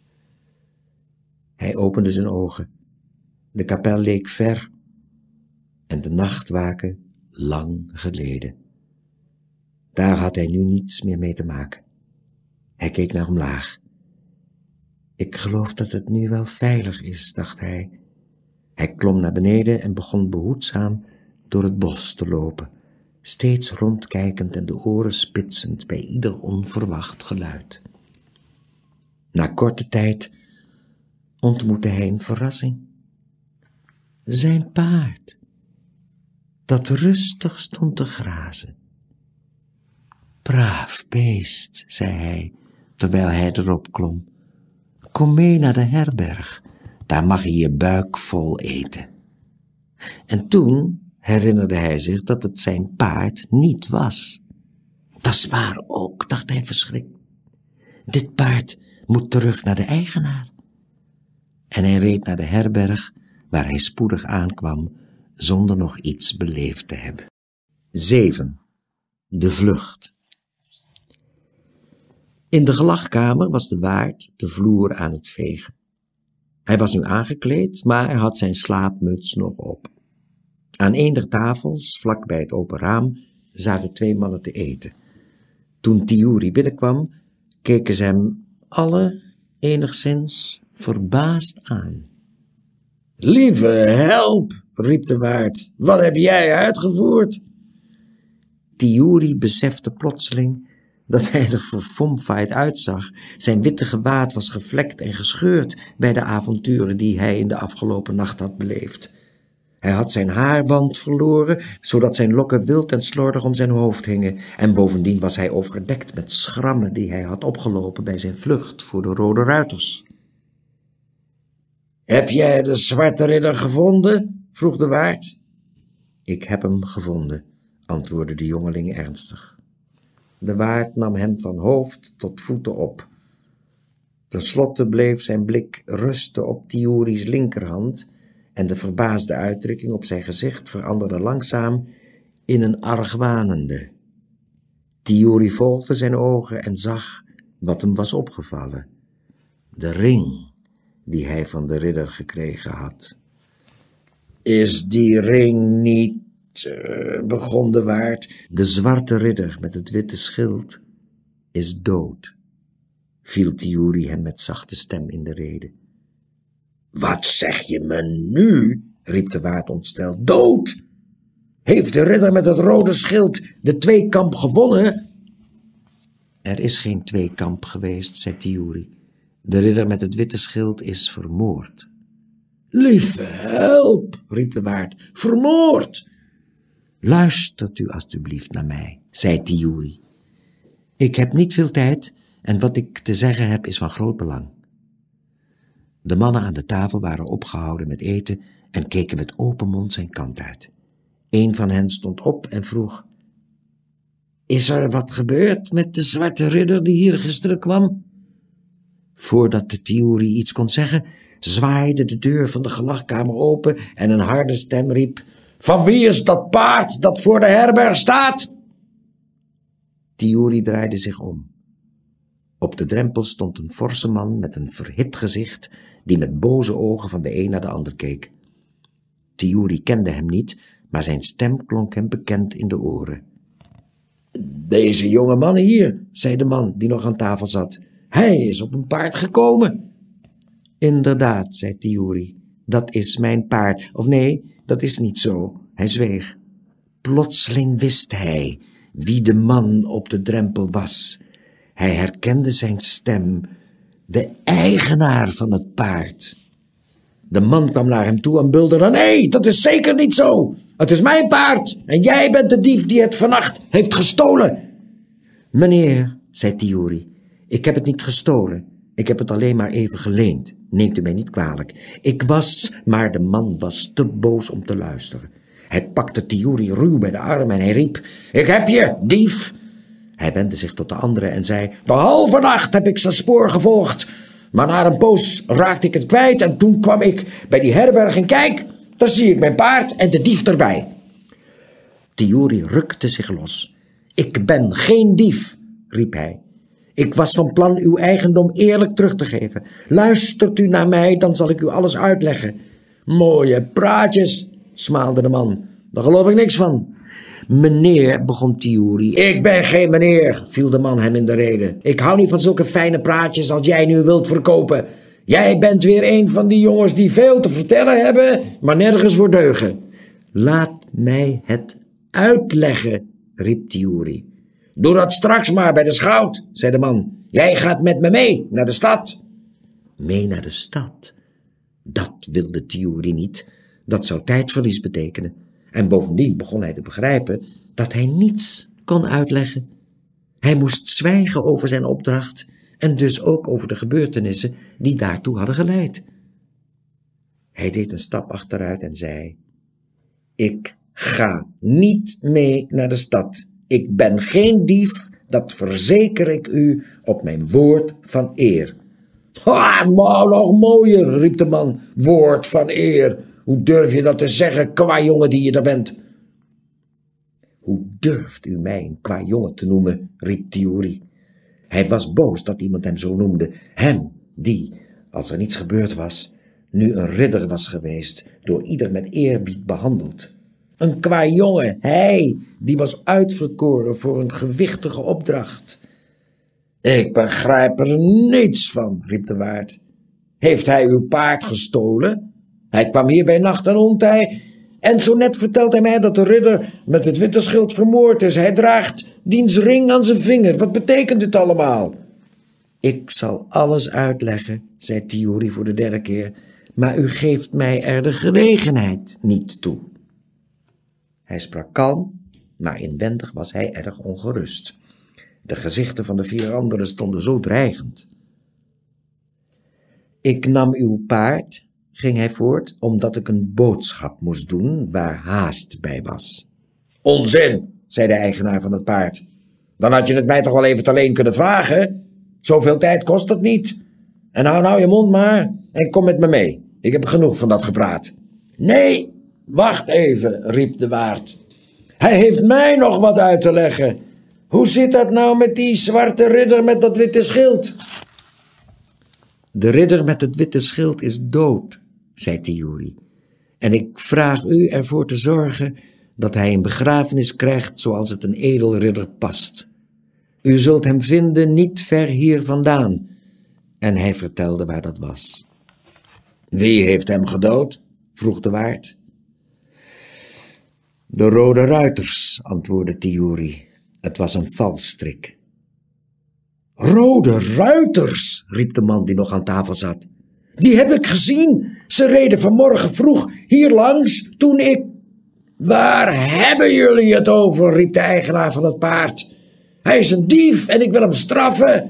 Hij opende zijn ogen. De kapel leek ver en de nachtwaken lang geleden. Daar had hij nu niets meer mee te maken. Hij keek naar omlaag. Ik geloof dat het nu wel veilig is, dacht hij. Hij klom naar beneden en begon behoedzaam door het bos te lopen, steeds rondkijkend en de oren spitsend bij ieder onverwacht geluid. Na korte tijd ontmoette hij een verrassing. Zijn paard, dat rustig stond te grazen. Braaf beest, zei hij, terwijl hij erop klom. Kom mee naar de herberg, daar mag je je buik vol eten. En toen herinnerde hij zich dat het zijn paard niet was. Dat is waar ook, dacht hij verschrikt. Dit paard moet terug naar de eigenaar. En hij reed naar de herberg, waar hij spoedig aankwam, zonder nog iets beleefd te hebben. 7. De vlucht. In de gelagkamer was de waard de vloer aan het vegen. Hij was nu aangekleed, maar hij had zijn slaapmuts nog op. Aan een der tafels, vlak bij het open raam, zaten 2 mannen te eten. Toen Tiuri binnenkwam, keken ze hem alle enigszins verbaasd aan. Lieve help, riep de waard, wat heb jij uitgevoerd? Tiuri besefte plotseling dat hij er verfomfaaid uitzag. Zijn witte gewaad was gevlekt en gescheurd bij de avonturen die hij in de afgelopen nacht had beleefd. Hij had zijn haarband verloren, zodat zijn lokken wild en slordig om zijn hoofd hingen, en bovendien was hij overdekt met schrammen die hij had opgelopen bij zijn vlucht voor de Rode Ruiters. Heb jij de Zwarte Ridder gevonden? Vroeg de waard. Ik heb hem gevonden, antwoordde de jongeling ernstig. De waard nam hem van hoofd tot voeten op. Ten slotte bleef zijn blik rusten op Tiuri's linkerhand en de verbaasde uitdrukking op zijn gezicht veranderde langzaam in een argwanende. Tiuri volgde zijn ogen en zag wat hem was opgevallen. De ring die hij van de ridder gekregen had. Is die ring niet, begon de waard. De zwarte ridder met het witte schild is dood, viel Tiuri hem met zachte stem in de rede. Wat zeg je me nu? Riep de waard ontsteld. Dood? Heeft de ridder met het rode schild de tweekamp gewonnen? Er is geen tweekamp geweest, zei Tiuri. De ridder met het witte schild is vermoord. Lieve help, riep de waard, vermoord! Luistert u alstublieft naar mij, zei Tiuri. Ik heb niet veel tijd en wat ik te zeggen heb is van groot belang. De mannen aan de tafel waren opgehouden met eten en keken met open mond zijn kant uit. Een van hen stond op en vroeg: Is er wat gebeurd met de zwarte ridder die hier gisteren kwam? Voordat de Tiuri iets kon zeggen, zwaaide de deur van de gelagkamer open en een harde stem riep: Van wie is dat paard dat voor de herberg staat? Tiuri draaide zich om. Op de drempel stond een forse man met een verhit gezicht, die met boze ogen van de een naar de ander keek. Tiuri kende hem niet, maar zijn stem klonk hem bekend in de oren. Deze jonge man hier, zei de man die nog aan tafel zat. Hij is op een paard gekomen. Inderdaad, zei Tiuri, dat is mijn paard. Of nee, dat is niet zo. Hij zweeg. Plotseling wist hij wie de man op de drempel was. Hij herkende zijn stem, de eigenaar van het paard. De man kwam naar hem toe en bulderde: Nee, dat is zeker niet zo. Het is mijn paard en jij bent de dief die het vannacht heeft gestolen. Meneer, zei Tiuri, ik heb het niet gestolen. Ik heb het alleen maar even geleend. Neemt u mij niet kwalijk. Maar de man was te boos om te luisteren. Hij pakte Tiuri ruw bij de arm en hij riep: Ik heb je, dief! Hij wendde zich tot de anderen en zei: De halve nacht heb ik zijn spoor gevolgd. Maar na een poos raakte ik het kwijt en toen kwam ik bij die herberg en kijk, daar zie ik mijn paard en de dief erbij. Tiuri rukte zich los. Ik ben geen dief, riep hij. Ik was van plan uw eigendom eerlijk terug te geven. Luistert u naar mij, dan zal ik u alles uitleggen. Mooie praatjes, smaalde de man. Daar geloof ik niks van. Meneer, begon Tiuri. Ik ben geen meneer, viel de man hem in de rede. Ik hou niet van zulke fijne praatjes als jij nu wilt verkopen. Jij bent weer een van die jongens die veel te vertellen hebben, maar nergens voor deugen. Laat mij het uitleggen, riep Tiuri. Doe dat straks maar bij de schout, zei de man. Jij gaat met me mee naar de stad. Mee naar de stad? Dat wilde Tiuri niet. Dat zou tijdverlies betekenen. En bovendien begon hij te begrijpen dat hij niets kon uitleggen. Hij moest zwijgen over zijn opdracht en dus ook over de gebeurtenissen die daartoe hadden geleid. Hij deed een stap achteruit en zei: Ik ga niet mee naar de stad. Ik ben geen dief, dat verzeker ik u op mijn woord van eer. Ha, nou nog mooier, riep de man. Woord van eer. Hoe durf je dat te zeggen, kwajongen die je er bent? Hoe durft u mij een kwajongen te noemen, riep Tiuri. Hij was boos dat iemand hem zo noemde. Hem, die, als er niets gebeurd was, nu een ridder was geweest, door ieder met eerbied behandeld. Een kwajongen, hij, die was uitverkoren voor een gewichtige opdracht. Ik begrijp er niets van, riep de waard. Heeft hij uw paard gestolen? Hij kwam hier bij nacht en ontij en zo net vertelt hij mij dat de ridder met het witte schild vermoord is. Hij draagt diens ring aan zijn vinger. Wat betekent dit allemaal? Ik zal alles uitleggen, zei Tiuri voor de derde keer, maar u geeft mij er de gelegenheid niet toe. Hij sprak kalm, maar inwendig was hij erg ongerust. De gezichten van de 4 anderen stonden zo dreigend. Ik nam uw paard, ging hij voort, omdat ik een boodschap moest doen waar haast bij was. Onzin, zei de eigenaar van het paard. Dan had je het mij toch wel even alleen kunnen vragen? Zoveel tijd kost het niet. En hou nou je mond maar en kom met me mee. Ik heb genoeg van dat gepraat. Nee, wacht even, riep de waard. Hij heeft mij nog wat uit te leggen. Hoe zit dat nou met die zwarte ridder met dat witte schild? De ridder met het witte schild is dood, zei Tiuri. En ik vraag u ervoor te zorgen dat hij een begrafenis krijgt zoals het een edelridder past. U zult hem vinden niet ver hier vandaan. En hij vertelde waar dat was. Wie heeft hem gedood? Vroeg de waard. De Rode Ruiters, antwoordde Tiuri. Het was een valstrik. Rode Ruiters, riep de man die nog aan tafel zat. Die heb ik gezien. Ze reden vanmorgen vroeg hier langs toen ik... Waar hebben jullie het over, riep de eigenaar van het paard. Hij is een dief en ik wil hem straffen.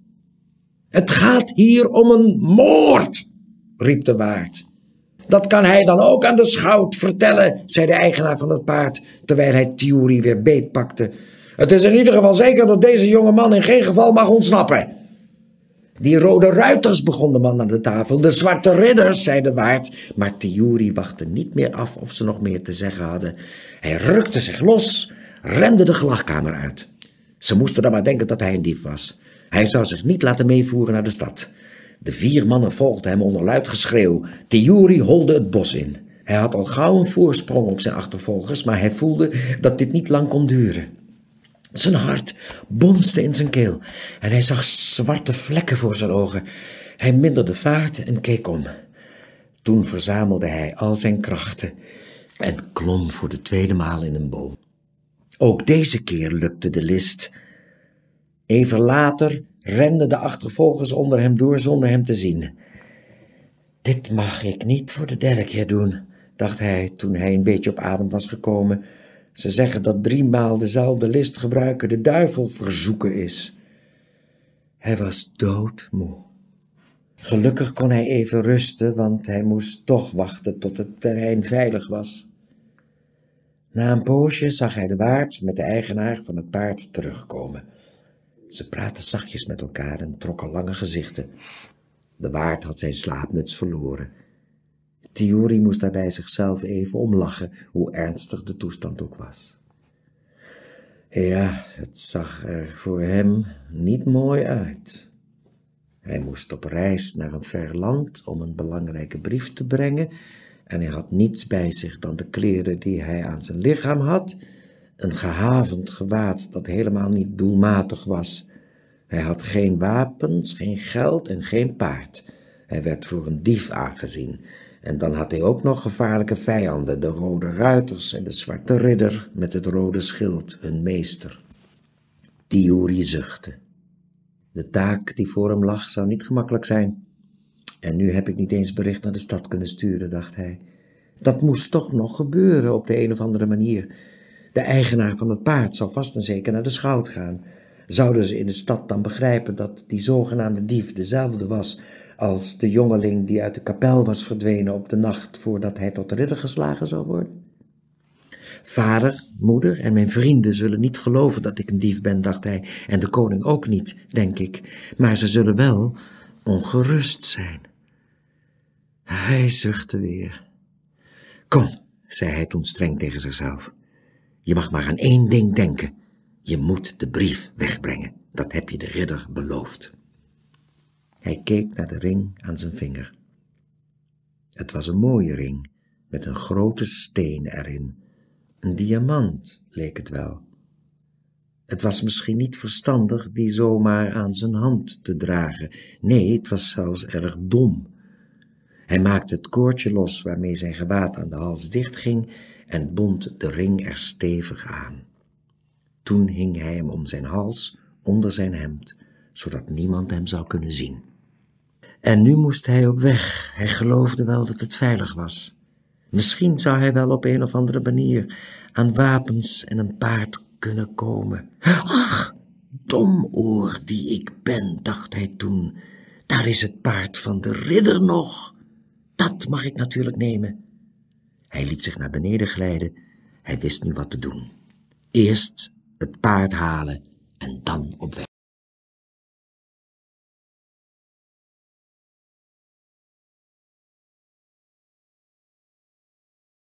Het gaat hier om een moord, riep de waard. Dat kan hij dan ook aan de schout vertellen, zei de eigenaar van het paard, terwijl hij Tiuri weer beetpakte. Het is in ieder geval zeker dat deze jonge man in geen geval mag ontsnappen. Die Rode Ruiters, begon de man aan de tafel. De zwarte ridders, zei de waard. Maar Tiuri wachtte niet meer af of ze nog meer te zeggen hadden. Hij rukte zich los, rende de gelagkamer uit. Ze moesten dan maar denken dat hij een dief was. Hij zou zich niet laten meevoeren naar de stad. De 4 mannen volgden hem onder luid geschreeuw. Tiuri holde het bos in. Hij had al gauw een voorsprong op zijn achtervolgers, maar hij voelde dat dit niet lang kon duren. Zijn hart bonste in zijn keel en hij zag zwarte vlekken voor zijn ogen. Hij minderde vaart en keek om. Toen verzamelde hij al zijn krachten en klom voor de 2e maal in een boom. Ook deze keer lukte de list. Even later renden de achtervolgers onder hem door zonder hem te zien. Dit mag ik niet voor de 3e keer doen, dacht hij toen hij een beetje op adem was gekomen. Ze zeggen dat 3 maal dezelfde list gebruiken de duivel verzoeken is. Hij was doodmoe. Gelukkig kon hij even rusten, want hij moest toch wachten tot het terrein veilig was. Na een poosje zag hij de waard met de eigenaar van het paard terugkomen. Ze praten zachtjes met elkaar en trokken lange gezichten. De waard had zijn slaapmuts verloren. Tiuri moest daarbij zichzelf even omlachen, hoe ernstig de toestand ook was. Ja, het zag er voor hem niet mooi uit. Hij moest op reis naar een ver land om een belangrijke brief te brengen en hij had niets bij zich dan de kleren die hij aan zijn lichaam had, een gehavend gewaad dat helemaal niet doelmatig was. Hij had geen wapens, geen geld en geen paard. Hij werd voor een dief aangezien En dan had hij ook nog gevaarlijke vijanden, de rode ruiters en de zwarte ridder met het rode schild, hun meester. Tiuri zuchtte. De taak die voor hem lag zou niet gemakkelijk zijn. En nu heb ik niet eens bericht naar de stad kunnen sturen, dacht hij. Dat moest toch nog gebeuren op de een of andere manier. De eigenaar van het paard zou vast en zeker naar de schout gaan. Zouden ze in de stad dan begrijpen dat die zogenaamde dief dezelfde was als de jongeling die uit de kapel was verdwenen op de nacht voordat hij tot ridder geslagen zou worden? Vader, moeder en mijn vrienden zullen niet geloven dat ik een dief ben, dacht hij, en de koning ook niet, denk ik, maar ze zullen wel ongerust zijn. Hij zuchtte weer. Kom, zei hij toen streng tegen zichzelf, je mag maar aan één ding denken. Je moet de brief wegbrengen, dat heb je de ridder beloofd. Hij keek naar de ring aan zijn vinger. Het was een mooie ring, met een grote steen erin. Een diamant, leek het wel. Het was misschien niet verstandig die zomaar aan zijn hand te dragen. Nee, het was zelfs erg dom. Hij maakte het koordje los waarmee zijn gewaad aan de hals dichtging en bond de ring er stevig aan. Toen hing hij hem om zijn hals, onder zijn hemd, zodat niemand hem zou kunnen zien. En nu moest hij op weg. Hij geloofde wel dat het veilig was. Misschien zou hij wel op een of andere manier aan wapens en een paard kunnen komen. Ach, domoor die ik ben, dacht hij toen. Daar is het paard van de ridder nog. Dat mag ik natuurlijk nemen. Hij liet zich naar beneden glijden. Hij wist nu wat te doen. Eerst het paard halen